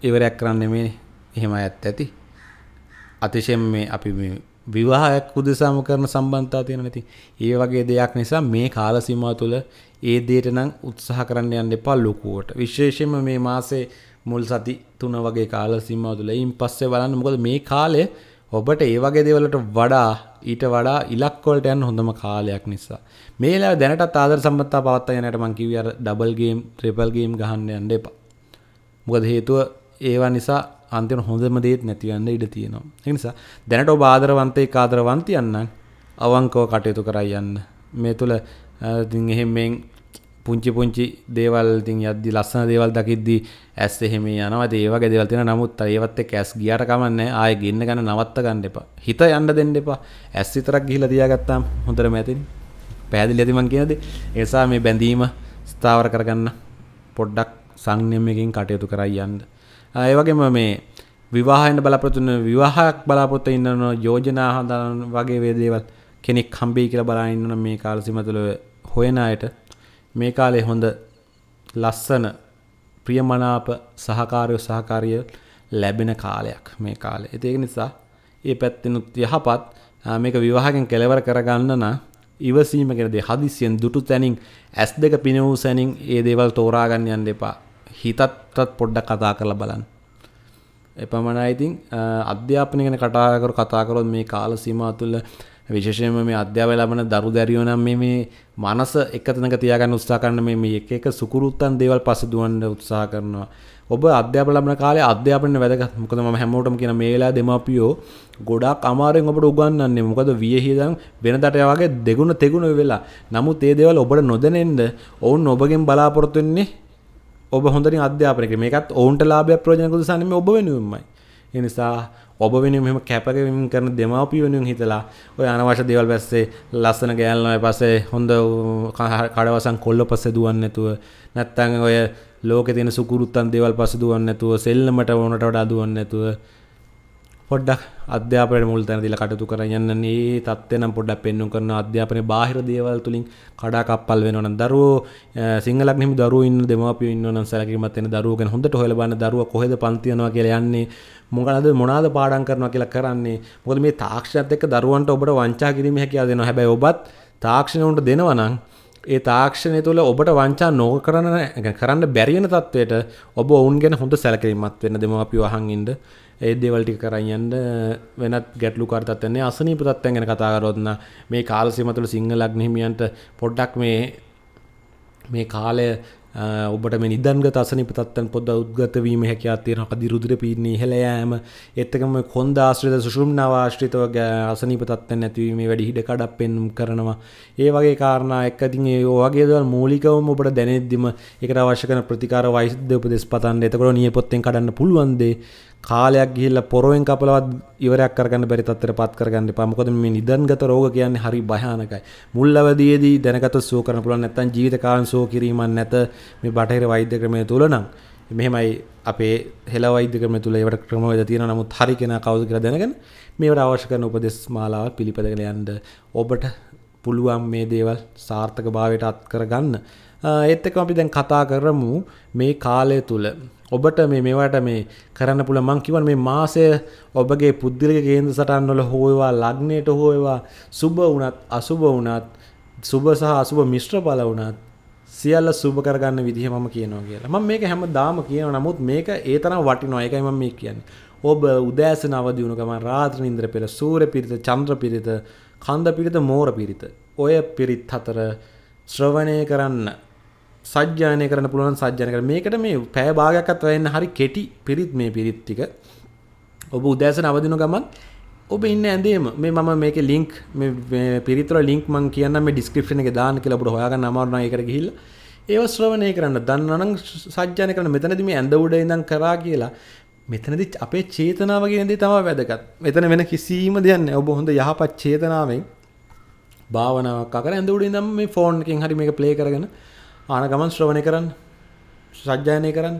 ඉවරයක් කරන්න මේ එහෙම ඇත්ත ඇති. අතිශයින් මේ අපි මේ විවාහයක් උදෙසාම කරන සම්බන්ධතාව තියෙනවා නැති. ඒ වගේ දෙයක් නිසා මේ කාල සීමාව තුළ ඒ දෙයට නම් උත්සාහ කරන්න යන්න එපා ලොකුවට. විශේෂයෙන්ම මේ මාසේ මුල් සති තුන වගේ කාල සීමාව තුළ ඊයින් පස්සේ බලන්න මොකද මේ කාලය ඔබට ඒ වගේ දේවල් වලට වඩා ඊට වඩා ඉලක්ක වලට යන්න හොඳම කාලයක් නිසා. මේ වෙලාවේ දැනටත් ආදර සම්බන්ධතාව පවත්වා යන්නට මම කිව්වේ අර ඩබල් ගේම්, ට්‍රිපල් ගේම් ගහන්න යන්න එපා. මොකද හේතුව ඒවා නිසා අන්තිම හොඳම දේත් නැති වෙන්න ඉඩ තියෙනවා. ඒ නිසා දැනට ඔබ ආදරවන්තයෙක් ආදරවන්තියන් නම් අවංකව කටයුතු කරා යන්න. මේ තුල ඉතින් එහෙම පුංචි පුංචි දේවල් ඉතින් යද්දි ලස්සන දේවල් දකිද්දි ඇස් එහෙම යනවා. ඒ වගේ දේවල් තියෙනවා. නමුත් ඒවත් එක්ක ඇස් ගියාට කමන්නේ ආයෙ ගෙන්න ගන්න නවත්ත ගන්න එපා. හිත යන්න දෙන්න එපා. ඇස් විතරක් ගිහිලා තියාගත්තාම හොඳටම ඇතිනේ. පැහැදිලි ඇති මං කියන දේ. ඒ නිසා මේ බැඳීම ස්ථාවර කරගන්න පොඩ්ඩක් සංයමයෙන් කටයුතු කරා යන්න. ඒ වගේම මේ විවාහයෙන් බලාපොරොත්තු වෙන විවාහයක් බලාපොරොත්තු ඉන්න යෝජනා හදන වගේ වේ දේවල් කෙනෙක් හම්බෙයි කියලා බලන ඉන්න මේ කාල සීමාව තුළ හොයන අයට මේ කාලේ හොඳ ලස්සන ප්‍රියමනාප සහකාරය සහකාරිය ලැබෙන කාලයක් මේ කාලේ. ඒක නිසා මේ පැත්තෙනුත් යහපත් මේක විවාහයෙන් කෙලවර කරගන්න නම් ඉවසීම කියන දේ හදිසියෙන් දුටු තැනින් ඇස් දෙක පිනවූ සැනින් මේ දේවල් තෝරා ගන්න යන්න එපා. හිතටත් පොඩ්ඩක් කතා කරලා බලන්න. එපමණයි ඉතින් අධ්‍යාපනය ගැන කතා කර කතා කරොත් මේ කාල සීමාව තුළ විශේෂයෙන්ම මේ අධ්‍යාපනය ලබන දරු දැරියෝ නම් මේ මේ මනස එක තැනක තියාගන්න උත්සාහ කරන මේ මේ එක එක සුකුරුත්තන් දේවල් පස්සේ දුවන්න උත්සාහ කරනවා. ඔබ අධ්‍යාපන ලබන කාලේ අධ්‍යාපනය වැදගත්. මොකද මම හැමෝටම කියන මේ වෙලාවේ දෙමාපියෝ ගොඩාක් අමාරුවෙන් ඔබට උගන්වන්නේ. මොකද වියහියදන් වෙනදාට වගේ දෙගුණ තෙගුණ වෙලා. නමුත් මේ දේවල් ඔබට නොදැනෙන්න ඔවුන් ඔබගෙන් බලාපොරොත්තු වෙන්නේ ඔබ හොඳින් අධ්‍යාපනය කරේ. මේකත් ඔවුන්ට ලාභයක් ප්‍රයෝජනයක් උදෙසා මේ ඔබ වෙනුවෙන්මයි. ඒ නිසා ඔබ වෙනුවෙන් මෙහෙම කැපකිරීම කරන දෙමාපිය වෙනුවෙන් හිතලා ඔය අනවශ්‍ය දේවල් පස්සේ ලස්සන ගෑල්ලා පස්සේ හොඳ කඩවසන් කොල්ල පස්සේ දුවන්නේ නැතුව නැත්තම් ඔය ලෝකේ තියෙන සුකුරුත්තන් දේවල් පස්සේ දුවන්නේ නැතුව සෙල්ලමට වුණට වඩා දුවන්නේ නැතුව පොඩ්ඩක් අධ්‍යාපනයේ මුල් තැන දීලා කටයුතු කරගෙන යන්න. මේ தත්ත්වය නම් පොඩ්ඩක් පෙන්වුම් කරන අධ්‍යාපනයේ බාහිර දේවල් තුලින් කඩා කප්පල් වෙනවා නම් දරුවෝ සිංහ ලග්නෙම දරුවෝ ඉන්න දෙමාපියෝ ඉන්නවා නම් සැලකිලිමත් වෙන දරුවෝ ගැන හොඳට හොයලා බලන්න. දරුවා කොහෙද පන්ති යනවා කියලා යන්නේ, මොකද මොනවාද පාඩම් කරනවා කියලා කරන්නේ. මොකද මේ තාක්ෂණයත් එක්ක දරුවන්ට ඔබට වංචා කිරීමේ හැකියාව දෙනවා. හැබැයි ඔබත් තාක්ෂණය උන්ට දෙනවා නම් ඒ තාක්ෂණය තුළ ඔබට වංචා නොකරන කරන්න බැරි වෙන තත්වයට ඔබ ඔවුන් ගැන හොඳ සැලකිලිමත් වෙන්න දෙමාපියෝ අහන් ඉන්න. ඒ දේවල් ටික කරන් යන්න. වෙනත් ගැටලුකාර තත්ත්වයන් නේ අසනීප තත්ත්වයන් ගැන කතා කරොත් නම් මේ කාල සීමාව තුළ සිංහ ලග්න හිමියන්ට පොඩ්ඩක් මේ මේ කාලය ඔබට මේ නිදන්ගත අසනීප තත්ත්වයන් පොඩ්ඩ උද්ගත වීම හැකියාවක් තියෙනවා. කදි රුධිර පීඩනය ඉහළ යෑම, ඒත් එක්කම කොන්ද ආශ්‍රිත සුෂුම්නාව ආශ්‍රිතව අසනීප තත්ත්වයන් නැතිවීමේ වැඩි හිඩ කඩක් පෙන්නුම් කරනවා. ඒ වගේ කාරණා එක්ක ඉතින් ඒ වගේ දේවල් මූලිකවම ඔබට දැනෙද්දිම ඒකට අවශ්‍ය කරන ප්‍රතිකාර වෛද්‍ය උපදෙස් පතන්න. එතකොට නියපොත්තෙන් කඩන්න පුළුවන් දේ කාලයක් ගිහිල්ලා පොරවෙන් කපලවත් ඉවරයක් කරගන්න බැරි තත්ත්වයට පත් කරගන්න එපා. මොකද මේ නිදන්ගත රෝග කියන්නේ හරි භයානකයි. මුල් අවදියේදී දැනගත සුව කරන්න පුළුවන් නැත්නම් ජීවිත කාලෙන් සුව කිරීමක් නැත මේ බටහිර වෛද්‍ය ක්‍රමය තුල නම් මෙහෙමයි අපේ හෙළ වෛද්‍ය ක්‍රමය තුල ඒවට ක්‍රමවේද තියෙනවා. නමුත් හරි කෙනා කවුද කියලා දැනගෙන මේවට අවශ්‍ය කරන උපදෙස් මාලාවක් පිළිපදගෙන යන්න ඔබට පුළුවන් මේ දේවල් සාර්ථක භාවයට අත් කරගන්න. ඒත් එක්කම අපි දැන් කතා කරමු මේ කාලය තුල ඔබට මේ මේවට මේ කරන්න පුළුවන්. මම කියවන මේ මාසය ඔබගේ පුද්ගලික කේන්ද්‍ර සටහන් වල හොයවා ලග්නයට හොයවා සුබ වුණත් අසුබ වුණත් සුබ සහ අසුබ මිශ්‍ර බල වුණත් සියල්ල සුබ කරගන්න විදිහ මම කියනවා කියලා. මම මේක හැමදාම කියනවා. නමුත් මේක ඒ තරම් වටිනවා. ඒකයි මම මේ කියන්නේ. ඔබ උදෑසන අවදි වුණ ගමන් රාත්‍රී නින්දර පෙර සූර්ය පිරිත, චන්ද්‍ර පිරිත, කන්ද පිරිත, මෝර පිරිත ඔය පිරිත් හතර ශ්‍රවණය කරන්න සජ්ජායනය කරන්න පුළුවන්. සජ්ජායනය කරන්න මේකට මේ පැය භාගයක්වත් වෙන්න හරි කෙටි පිරිත් මේ පිරිත් ටික ඔබ උදෑසන අවදි වුණ ගමන් ඔබ ඉන්න ඇඳේම මේ මම මේකේ ලින්ක් මේ පිරිත් වල ලින්ක් මම කියන්නම් මේ ඩිස්ක්‍රිප්ෂන් එකේ දාන්න කියලා ඔබට හොයාගන්න අමාරු නම් ඒකට ගිහිල්ලා ඒව ශ්‍රවණය කරන්න. දන්නා නම් සජ්ජායනය කරන්න. මෙතනදී මේ ඇඳ උඩ ඉඳන් කරා කියලා මෙතනදී අපේ චේතනාව කියන දේ තමයි වැදගත්. මෙතන වෙන කිසිම දෙයක් නැහැ. ඔබ හොඳ යහපත් චේතනාවෙන් භාවනාවක් කර ඇඳ උඩ ඉඳන් මේ ෆෝන් එකෙන් හරි මේක ප්ලේ කරගෙන ආන ගමන් ශ්‍රවණය කරන්න, සජ්ජායනය කරන්න.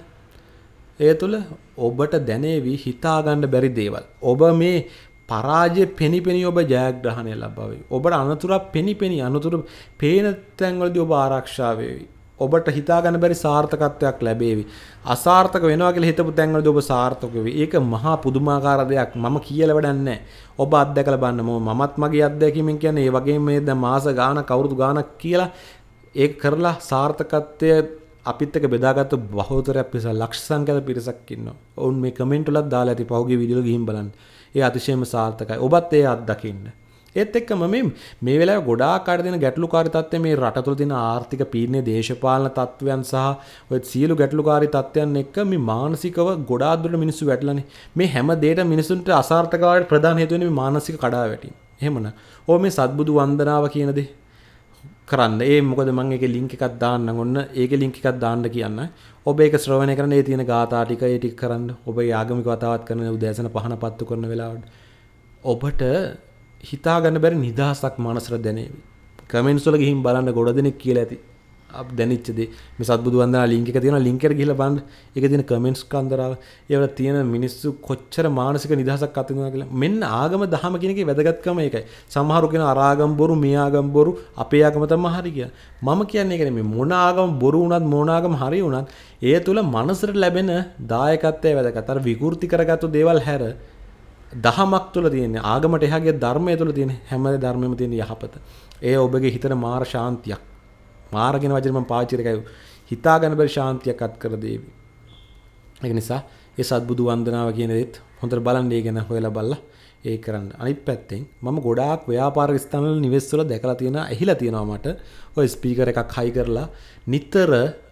ඒ තුළ ඔබට දැනේවි හිතා ගන්න බැරි දේවල්. ඔබ මේ පරාජය පෙනිපෙනී ඔබ ජයග්‍රහණය ලබාවේ. ඔබට අනතුරක් පෙනිපෙනී අනතුරු පේන තැන්වලදී ඔබ ආරක්ෂා වේවි. ඔබට හිතා ගන්න බැරි සාර්ථකත්වයක් ලැබේවි. අසාර්ථක වෙනවා කියලා හිතපු තැන්වලදී ඔබ සාර්ථක වෙවි. ඒක මහා පුදුමාකාර දෙයක්. මම කියලා වැඩක් නැහැ. ඔබ අත්දැකලා බලන්න. මමත් මගේ අත්දැකීමෙන් කියන්නේ ඒ වගේම මේ දැන් මාස ගාණක් අවුරුදු ගාණක් කියලා ඒක කරලා සාර්ථකත්වය අපිත් එක්ක බෙදාගත්ත බහුතරයක් පිරිස ලක්ෂ සංඛ්‍යාත පිරිසක් ඉන්නවා. ඔවුන් මේ කමෙන්ට් වලත් දාලා ඇති පහුගිය වීඩියෝ ගිහින් බලන්න. ඒ අතිශයම සාර්ථකයි. ඔබත් ඒ අත්දකින්න. ඒත් එක්කම මේ මේ වෙලාවේ ගොඩාක් අය දෙන ගැටලුකාරී තත්ත්වය මේ රට තුළ තියෙන ආර්ථික පීඩනයේ දේශපාලන තත්ත්වයන් සහ ඔය සියලු ගැටලුකාරී තත්ත්වයන් එක්ක මේ මානසිකව ගොඩාක් දුරට මිනිස්සු වැටලානේ. මේ හැම දෙයකම මිනිසුන්ට අසාර්ථකතාවයට ප්‍රධාන හේතුව වෙන්නේ මේ මානසික කඩාවැටීම. එහෙමනම් ඔය මේ සත්බුදු වන්දනාව කියන දේ කරන්න. ඒ මොකද මම ඒකේ ලින්ක් එකක් දාන්නම්. ඔන්න ඒකේ ලින්ක් එකක් දාන්න කියන්න. ඔබ ඒක ශ්‍රවණය කරන්න ඒ තියෙන ගාථා ටික ඒ ටික කරන්න. ඔබ ඒ ආගමික වතාවත් කරන උදෑසන පහන පත්තු කරන වෙලාවට ඔබට හිතා ගන්න බැරි නිදහසක් මනසට දැනේවි. කමෙන්ට්ස් වල ගිහින් බලන්න ගොඩ දෙනෙක් කියලා ඇති. අප දැනෙච්ච දේ. මේ සත්බුදු වන්දනා ලින්ක් එක තියෙනවා. ලින්ක් එකට ගිහලා බලන්න. ඒකේ තියෙන කමෙන්ට්ස් කන්දරාව. ඒවල තියෙන මිනිස්සු කොච්චර මානසික නිදහසක් අත්විඳිනවා කියලා. මෙන්න ආගම දහම කියන එකේ වැදගත්කම ඒකයි. සමහරු කියන අරාගම් බොරු, මේ ආගම් බොරු, අපේ ආගම තමයි හරි කියලා. මම කියන්නේ ඒක නෙමෙයි. මොන ආගම බොරු වුණත් මොන ආගම හරි වුණත් ඒ තුල මනසට ලැබෙන දායකත්වය වැදගත්. අර විකෘති කරගත්තු දේවල් හැර දහමක් තුළ තියෙන ආගමට එහා ගිය ධර්මය තුළ තියෙන හැම ධර්මෙම තියෙන යහපත. ඒ ඔබගේ හිතට මාර ශාන්තියක්. මාර කියන වචනේ මම පාවිච්චි කරේ හිතා ගන්න බැරි ශාන්තියක් අත් කර දෙවි. ඒක නිසා ඒ සත්බුදු වන්දනාව කියන දේත් හොඳට බලන්න ඒ ගැන හොයලා බලලා ඒක කරන්න. අනිත් පැත්තෙන් මම ගොඩාක් ව්‍යාපාරික ස්ථානවල නිවෙස් වල දැකලා තියෙනවා, ඇහිලා තියෙනවා මට. ඔය ස්පීකර් එකක් හයි කරලා නිතර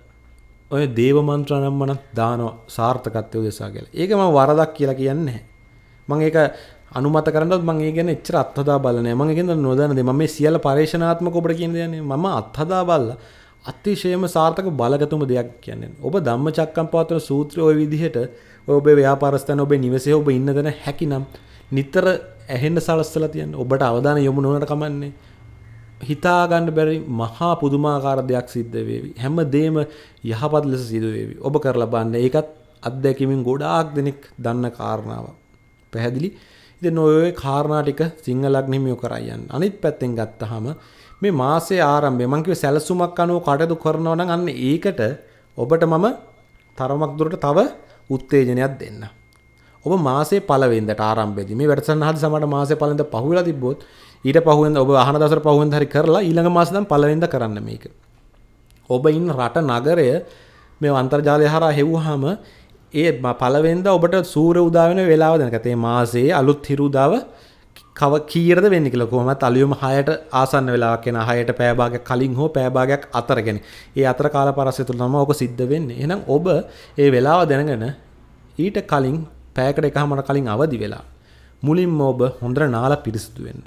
ඔය දේව මන්ත්‍ර නම් මන දානවා සාර්ථකත්වය උදෙසා කියලා. ඒක මම වරදක් කියලා කියන්නේ නැහැ. මම ඒක අනුමත කරනවත් මම ඒ ගැන එච්චර අත්හදා බලන්නේ නැහැ. මම ඒකෙන් නොදන්න දේ. මම මේ සියල්ල පරිශනාත්මක ඔබට කියන දෙයක් මම අත්හදා බලලා අතිශයම සාර්ථක බලගතුම දෙයක් කියන්නේ. ඔබ ධම්මචක්කම්පවත්තන සූත්‍රය ওই විදිහට ඔබේ ව්‍යාපාර ස්ථාන ඔබේ නිවසේ ඔබ ඉන්න තැන හැකිනම් නිතර ඇහෙන්න සලස්සලා තියන්න. ඔබට අවධානය යොමු නොවනට කමන්නේ. හිතා ගන්න බැරි මහා පුදුමාකාර දෙයක් සිද්ධ වේවි. හැමදේම යහපත් ලෙස සිදු වේවි. ඔබ කරලා බලන්න. ඒකත් අත්දැකීමෙන් ගොඩාක් දෙනෙක් දන්න කාරණාවක්. පැහැදිලි. ඉතින් ඔය කාරණා ටික සිංහ ලග්නෙම යො කරා යන්න. අනිත් පැත්තෙන් ගත්තාම මේ මාසයේ ආරම්භය මම කිව්ව සැලසුමක් අනුව කටයුතු කරනවා නම් අන්න ඒකට ඔබට මම තරමක් දුරට තව උත්තේජනයක් දෙන්න. ඔබ මාසයේ පළවෙනිදට ආරම්භයේදී මේ වැඩසටහන හද සමහර මාසයේ පළවෙනිද පහුවෙලා තිබ්බොත් ඊට පහුවෙන්ද ඔබ අහන දවසට පහුවෙන්ද හරි කරලා ඊළඟ මාසෙ දැන් පළවෙනිද කරන්න මේක. ඔබ ඉන්න රට නගරය මේ අන්තර්ජාලය හරහා හෙව්වහම ඒ පළවෙනිදා ඔබට සූර්ය උදා වෙන වෙලාව දැනගත. මේ මාසයේ අලුත් හිරු උදාව කව කීයටද වෙන්නේ කියලා කොහොමවත් අලුයම හයට ආසන්න වෙලාවක් එන හයට පෑ භාගයක් කලින් හෝ පෑ භාගයක් අතරගෙන. ඒ අතර කාල පරස්සය තුල තමයි ඔක සිද්ධ වෙන්නේ. එහෙනම් ඔබ ඒ වෙලාව දැනගෙන ඊට කලින් පෑයකට එකමාර කලින් අවදි වෙලා මුලින්ම ඔබ හොඳට නාලා පිරිසිදු වෙන්න.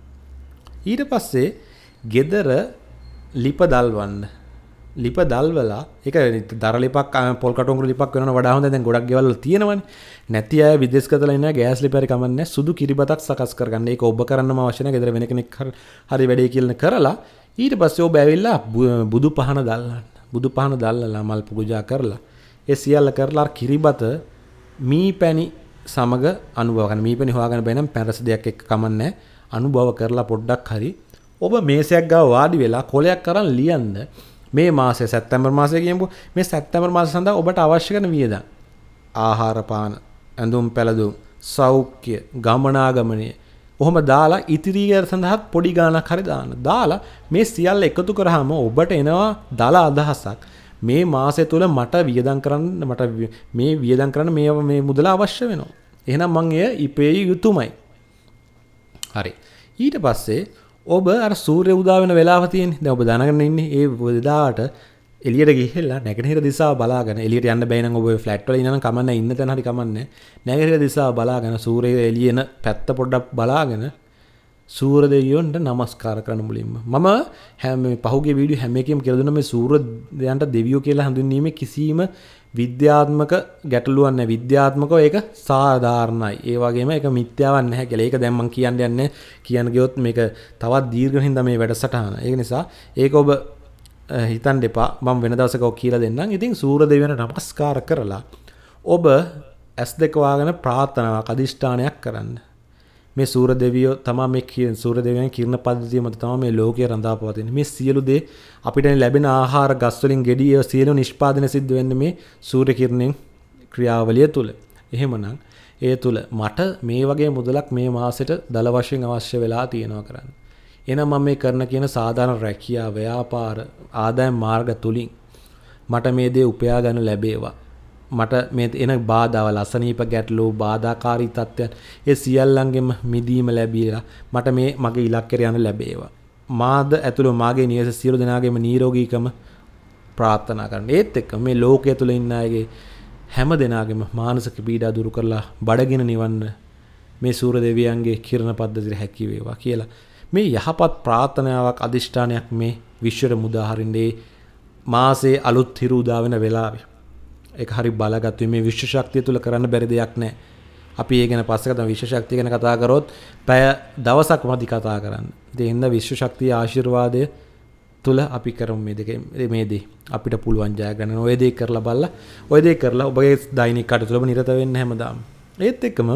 ඊට පස්සේ gedara ලිප දල්වන්න. ලිප දල්වලා ඒක දර ලිපක් පොල් කටුංගුරු ලිපක් වෙනවන වඩා හොඳයි. දැන් ගොඩක් ගෙවල් වල තියෙනවනේ. නැති අය විදේශගතලා ඉන්නවා ගෑස් ලිප හරි කමන්නේ සුදු කිරිබතක් සකස් කරගන්න. ඒක ඔබ කරන්නම අවශ්‍ය නැහැ. ගෙදර වෙන කෙනෙක් හරි වැඩේ කියලා කරලා ඊට පස්සේ ඔබ ඇවිල්ලා බුදු පහන දැල්ලන්න. බුදු පහන දැල්ලලා මල් පූජා කරලා ඒ සියල්ල කරලා කිරිබත මී පැණි සමග අනුභව කරන්න. මී පැණි හොයාගන්න බෑ නම් පැරස දෙයක් එක්ක කමන්නේ. අනුභව කරලා පොඩ්ඩක් හරි ඔබ මේසයක් ගාව වාඩි වෙලා කොලයක් කරන් ලියන්න. මේ මාසේ සැප්තැම්බර් මාසයේ කියමු. මේ සැප්තැම්බර් මාස සඳහා ඔබට අවශ්‍ය කරන වියදම් ආහාර පාන, ඇඳුම් පැළඳුම්, සෞඛ්‍ය, ගමනාගමනය ඔහොම දාලා ඉතිරිය සඳහා පොඩි ගාණක් හරි දාන්න. දාලා මේ සියල්ල එකතු කරාම ඔබට එනවා දල අදහසක්. මේ මාසය තුල මට වියදම් කරන්න මට මේ වියදම් කරන්න මේ මේ මුදල අවශ්‍ය වෙනවා. එහෙනම් මම එය ඉපේ යුතුයමයි. හරි. ඊට පස්සේ ඔබ අර සූර්ය උදා වෙන වෙලාව තියෙන්නේ. දැන් ඔබ දැනගෙන ඉන්නේ ඒ වෙලාවට එළියට ගිහිල්ලා නැගෙනහිර දිශාව බලාගෙන එළියට යන්න බැයි නම් ඔබ ඔය ෆ්ලැට් වල ඉන්නනම් කමන්නේ ඉන්න තැන හරි කමන්නේ. නැගෙනහිර දිශාව බලාගෙන සූර්යය එළියන පැත්ත පොඩ්ඩක් බලාගෙන සූර්ය දෙවියන්ට නමස්කාර කරන මුලින්ම මම හැම මේ පහුගිය වීඩියෝ හැම එකෙම කියලා දුන්නා මේ සූර්ය දෙයන්ට දෙවියෝ කියලා හඳුන්වීමේ කිසිම විද්‍යාත්මක ගැටලුවක් නැහැ. විද්‍යාත්මකව ඒක සාධාරණයි. ඒ වගේම ඒක මිත්‍යාවක් නැහැ කියලා. ඒක දැන් මම කියන්න යන්නේ කියන්න ගියොත් මේක තවත් දීර්ඝ හින්දා මේ වැඩසටහන. ඒක නිසා ඒක ඔබ හිතන්න එපා. මම වෙන දවසක ඔක් කියලා දෙන්නම්. ඉතින් සූර්ය දෙවියන්ට නමස්කාර කරලා ඔබ ඇස් දෙක වහගෙන ප්‍රාර්ථනාවක් අදිෂ්ඨානයක් කරන්න. මේ සූර්ය දෙවියෝ තමයි මේ කියන සූර්ය දෙවියන් කිරණ පද්ධතිය මත තමයි මේ ලෝකය රඳා පවතින්නේ. මේ සියලු දේ අපිට ලැබෙන ආහාර ගස් වලින් ගෙඩි ඒ සියලු නිෂ්පාදනය සිද්ධ වෙන්නේ මේ සූර්ය කිරණෙන් ක්‍රියාවලිය තුල. එහෙමනම් ඒ තුල මට මේ වගේ මුදලක් මේ මාසෙට දල වශයෙන් අවශ්‍ය වෙලා තියෙනවා කරන්න. එහෙනම් මම මේ කරන කියන සාධාරණ රැකියාව, ව්‍යාපාර, ආදායම් මාර්ග තුලින් මට මේ දේ උපයා ගන්න ලැබේවා. මට මේ එන බාධාවල්, අසනීප ගැටලු, බාධාකාරී තත්ත්වයන් ඒ සියල්ලංගෙම මිදීම ලැබීලා මට මේ මගේ ඉලක්කයට යන්න ලැබේවා. මාද ඇතුළු මාගේ නිවස සියලු දෙනාගේම නිරෝගීකම ප්‍රාර්ථනා කරන්න. ඒත් එක්ක මේ ලෝකයේ තුල ඉන්න අයගේ හැම දෙනාගේම මානසික පීඩා දුරු කරලා බඩගින නිවන්න මේ සූර්ය දෙවියන්ගේ කිරණ පද්ධතිය හැකි වේවා කියලා මේ යහපත් ප්‍රාර්ථනාවක් අදිෂ්ඨානයක් මේ විශ්වයට මුදා හරින්නේ මාසේ අලුත් හිරු උදා වෙන වෙලාවේ. ඒක හරි බලගත් මේ විශ්ව ශක්තිය තුල කරන්න බැරි දෙයක් නැහැ. අපි ඒ ගැන පස්සේ කතා විශ්ව ශක්තිය ගැන කතා කරොත් පැය දවසක් මදි කතා කරන්න. ඒ හින්දා විශ්ව ශක්තිය ආශිර්වාදය තුල අපි කරමු මේ දෙකේ මේ දේ අපිට පුළුවන් ජය ගන්න. ඔය දේ කරලා බලලා ඔය දේ කරලා ඔබගේ දෛනික කටයුතු වල නිරත වෙන්න හැමදාම. ඒත් එක්කම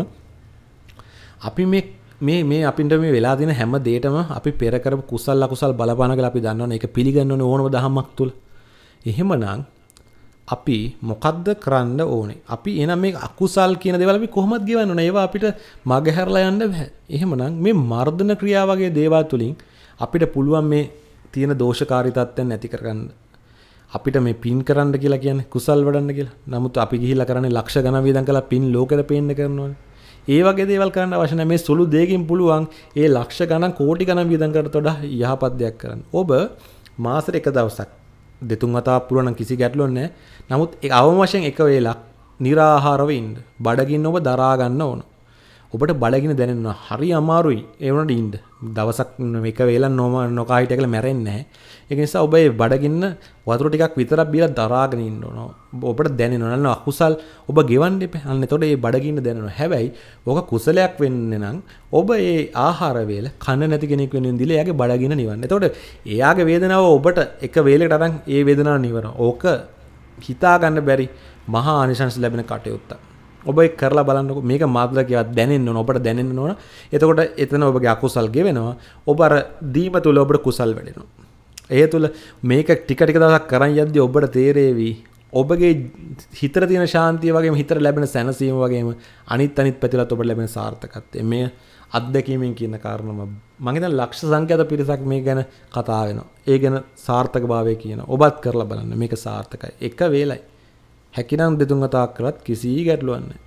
අපි මේ මේ මේ අපිට මේ වෙලා තියෙන හැම දෙයකම අපි පෙර කරපු කුසල අකුසල් බලපාන කියලා අපි දන්නවනේ. ඒක පිළිගන්න ඕනේ ඕනම දහමක් තුල. එහෙමනම් අපි මොකද්ද කරන්න ඕනේ? අපි එහෙනම් මේ අකුසල් කියන දේවල් අපි කොහොමද ගෙවන්න ඕනේ? ඒවා අපිට මගහැරලා යන්න බෑ. එහෙමනම් මේ මර්ධන ක්‍රියා වගේ දේවල් තුලින් අපිට පුළුවන් මේ තියෙන දෝෂකාරී තත්ත්වයන් නැති කරගන්න. අපිට මේ පින් කරන්න කියලා කියන්නේ කුසල් වඩන්න කියලා. නමුත් අපි ගිහිල්ලා කරන්නේ ලක්ෂ ගණන් වියදම් කරලා පින් ලෝකෙට පේන්න කරනවානේ. ඒ වගේ දේවල් කරන්න අවශ්‍ය නැහැ. මේ සුළු දෙයකින් පුළුවන් ඒ ලක්ෂ ගණන් කෝටි ගණන් වියදම් කරට වඩා යහපත් දෙයක් කරන්න. ඔබ මාසෙට එක දවසක් දෙතුන් වතාවක් පුළුවන් නම් කිසි ගැටලුවක් නැහැ. නමුත් ඒ අවම වශයෙන් එක වේලක් निराහාරව ඉන්න. බඩගින්න ඔබ දරා ගන්න ඕන. ඔබට බඩගින්න දැනෙනවා හරි අමාරුයි. ඒ වුණාට ඉන්න. දවසක් එක වේලක් නොකා හිටිය කියලා මැරෙන්නේ නැහැ. ඒක නිසා ඔබ මේ බඩගින්න වතුර ටිකක් විතරක් බීලා දරාගෙන ඉන්න ඕන. ඔබට දැනෙනවා නේද අකුසල් ඔබ ගෙවන්න එපා. අන්න එතකොට මේ බඩගින්න දැනෙනවා. හැබැයි ඕක කුසලයක් වෙන්නේ නම් ඔබ මේ ආහාර වේල කන්න නැති කෙනෙක් වෙනුවෙන් දීලා එයාගේ බඩගින්න නිවන්න. එතකොට එයාගේ වේදනාව ඔබට එක වේලකට අරන් ඒ වේදනාව නිවනවා. ඕක හිතා ගන්න බැරි මහා ආනිසංස ලැබෙන කටයුත්තක්. ඔබ ඒක කරලා බලන්නකො. මේක මාත්‍ර කියවත් දැනෙන්න ඕන. ඔබට දැනෙන්න ඕන. එතකොට එතන ඔබගේ අකුසල් ගෙවෙනවා. ඔබ අර දීම තුල ඔබට කුසල් වැඩෙනවා. ඒ තුල මේක ටික ටික දවසක් කරන් යද්දී ඔබට තේරෙවි ඔබගේ හිතට තියෙන ශාන්තිය වගේම හිතට ලැබෙන සැනසීම වගේම අනිත් අනිත් පැතිලත් ඔබට ලැබෙන සාර්ථකත්වය. මේ අත්දැකීමෙන් කියන කාරණා මම හිතන ලක්ෂ සංඛ්‍යාත පිරිසක් මේ ගැන කතා වෙනවා. ඒ ගැන සාර්ථකභාවය කියනවා. ඔබත් කරලා බලන්න මේක සාර්ථකයි. එක වේලයි. හැකිනම් දෙතුන් වතාවක් කරත් කිසි ගැටලුවක් නැහැ.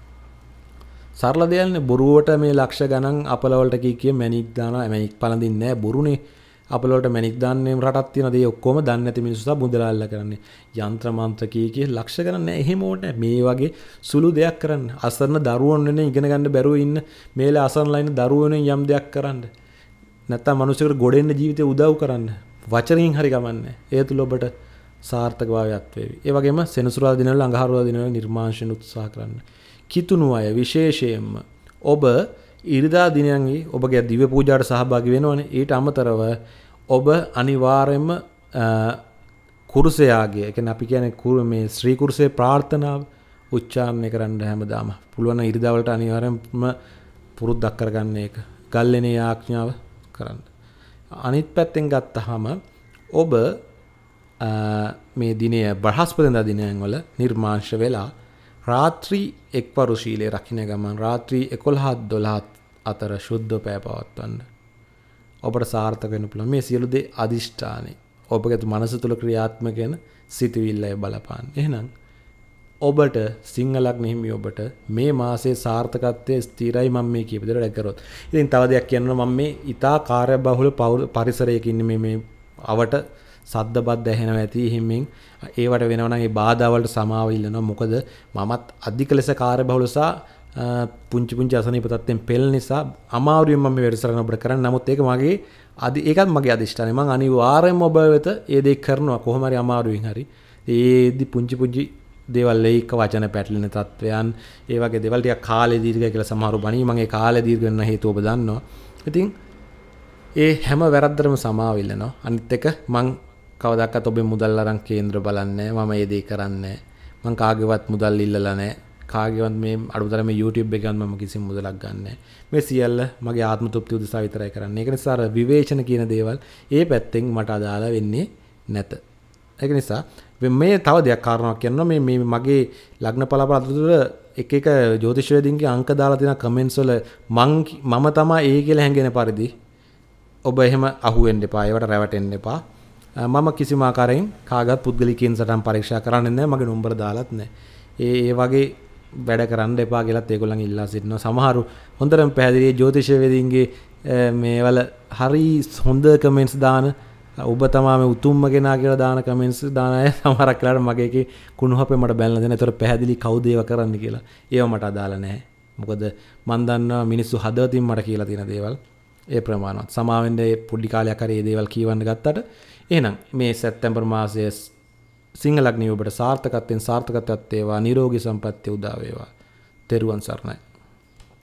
සරල දෙයක්නේ බොරුවට මේ ලක්ෂ ගණන් අපල වලට කී කිය මැණික් දානවා. මැණික් පළඳින්නේ නැහැ බොරුනේ. අපල වලට මැණික් දාන්නේ රටක් තියෙන දේ ඔක්කොම දන්නේ නැති මිනිස්සු සහ මුදලාල්ලා කරන්නේ. යంత్ర මන්ත්‍ර කී කිය ලක්ෂ ගණන් නැහැ. එහෙම ඕනේ මේ වගේ සුළු දෙයක් කරන්න. අසරණ දරුවෝ වෙන ඉගෙන ගන්න බැරුව ඉන්න මේල අසරණලා ඉන්න දරුවෝ වෙන යම් දෙයක් කරන්න. නැත්තම් මිනිස්සුන්ට ගොඩෙන්න ජීවිතේ උදව් කරන්න. වචනකින් හරි ගමන්නේ. ඒ තුල ඔබට සාර්ථකභාවයක් වේවි. ඒ වගේම සෙනසුරාදා දිනවල අඟහරුවාදා දිනවල නිර්මාංශන උත්සාහ කරන්න. කිතුණු අය විශේෂයෙන්ම ඔබ ඉරිදා දිනයන්හි ඔබගේ දිව්‍ය පූජාවට සහභාගී වෙනවනේ. ඊට අමතරව ඔබ අනිවාර්යයෙන්ම කුරුසයාගේ, ඒ කියන්නේ අපි කියන්නේ මේ ශ්‍රී කුරුසේ ප්‍රාර්ථනාව උච්චාරණය කරන්න හැමදාම. පුළුවන් නම් ඉරිදා වලට අනිවාර්යයෙන්ම පුරුද්දක් කරගන්න ඒක. ගල්ලෙනේ ආඥාව කරන්න. අනිත් පැත්තෙන් ගත්තාම ඔබ මේ දිනය බ්‍රහස්පතින්දා දිනයන් වල නිර්මාංශ වෙලා රාත්‍රී එක්වරු ශීලයේ රකින්න ගමන් රාත්‍රී එකොළහ දොළහ අතර සුද්ධ පෑ පවත්වන්න. ඔබට සාර්ථක වෙන්න පුළුවන්. මේ සියලු දේ අදිෂ්ඨානේ ඔබගේ මනස තුල ක්‍රියාත්මක වෙන සිතුවිල්ලයි බලපාන. එහෙනම් ඔබට සිංහ ලග්න හිමි ඔබට මේ මාසයේ සාර්ථකත්වයේ ස්ථිරයි මම මේ කියපු දේ වැඩ කරොත්. ඉතින් තව දෙයක් කියනවා මම මේ ඊටා කාර්යබහුල පරිසරයක ඉන්නේ මේ මේ අවට සද්ද බද්ද ඇහෙනවා ඇති හිමින් ඒවට වෙනවා නම් ඒ බාධා වලට සමාව ඉල්ලනවා. මොකද මමත් අධික ලෙස කාර්යබහුල සහ පුංචි පුංචි අසනීප තත්ත්වෙන් පෙළ නිසා අමාරුවෙන් මම මේ වැඩසටහන ඔබට කරන්නේ. නමුත් ඒක මගේ අදි ඒකත් මගේ අදිෂ්ඨානය. මම අනිවාර්යයෙන්ම ඔබ වෙත ඒ දේ කරනවා කොහොම හරි අමාරුවෙන් හරි. ඒදි පුංචි පුංචි දේවල් ලේක වචන පැටලෙන තත්ත්වයන් ඒ වගේ දේවල් ටික කාලේ දීර්ඝයි කියලා සමහරව බණී. මම ඒ කාලේ දීර්ඝ වෙන්න හේතුව ඔබ දන්නවා. ඉතින් ඒ හැම වැරද්දටම සමාව ඉල්ලනවා. අනිත් එක මං කවදාකවත් ඔබේ මුදල් අරන් කේන්ද්‍ර බලන්නේ නැහැ. මම ඒ දේ කරන්නේ නැහැ. මං කාගේවත් මුදල් ඉල්ලලා නැහැ. කාගේවත් මේ අඩුතරම මේ YouTube එකෙන් මම කිසිම මුදලක් ගන්නෑ. මේ සියල්ල මගේ ආත්ම තෘප්තිය උදෙසා විතරයි කරන්නේ. ඒක නිසා අර විවේචන කියන දේවල් ඒ පැත්තෙන් මට අදාළ වෙන්නේ නැත. ඒක නිසා මේ තව දෙයක් කාරණාවක් කියනවා මේ මේ මගේ ලග්න පලාපල අතුර එක එක ජ්‍යොතිෂ වේදින්ගේ අංක දාලා තියෙන කමෙන්ට්ස් වල මං මම තමයි ඒ කියලා හැංගෙන පරිදි ඔබ එහෙම අහුවෙන්න එපා. ඒවට රැවටෙන්න එපා. මම කිසිම ආකාරයෙන් කාගවත් පුද්ගලිකයන් සටහන් පරීක්ෂා කරන්නේ නැහැ. මගේ නම්බර දාලත් නැහැ. ඒ ඒ වගේ වැඩ කරන්න එපා කියලාත් ඒගොල්ලන් ඉල්ලා සිටිනවා. සමහරු හොඳටම පැහැදිලි ජ්‍යොතිෂ වේදින්ගේ මේවල හරි හොඳ කමෙන්ට්ස් දාන ඔබ තමයි මේ උතුම්ම කෙනා කියලා දාන කමෙන්ට්ස් දාන අය සමහරක් වෙලාවට මගේ එකේ කුණුහපේ මට බැලලා දෙන. ඒතර පැහැදිලි කවුද ඒව කරන්න කියලා. ඒව මට අදාළ නැහැ. මොකද මන් දන්නවා මිනිස්සු හදවතින් මට කියලා තියෙන දේවල් ඒ ප්‍රමාණවත්. සමාවෙන්න මේ පොඩි කාලයක් හරි මේ දේවල් කියවන්න ගත්තට එහෙනම් මේ සැප්තැම්බර් මාසයේ සිංහ ලග්නිය ඔබට සාර්ථකත්වයෙන් සාර්ථකත්වයක් වේවා. නිරෝගී සම්පන්නිය උදා වේවා. තෙරුවන් සරණයි.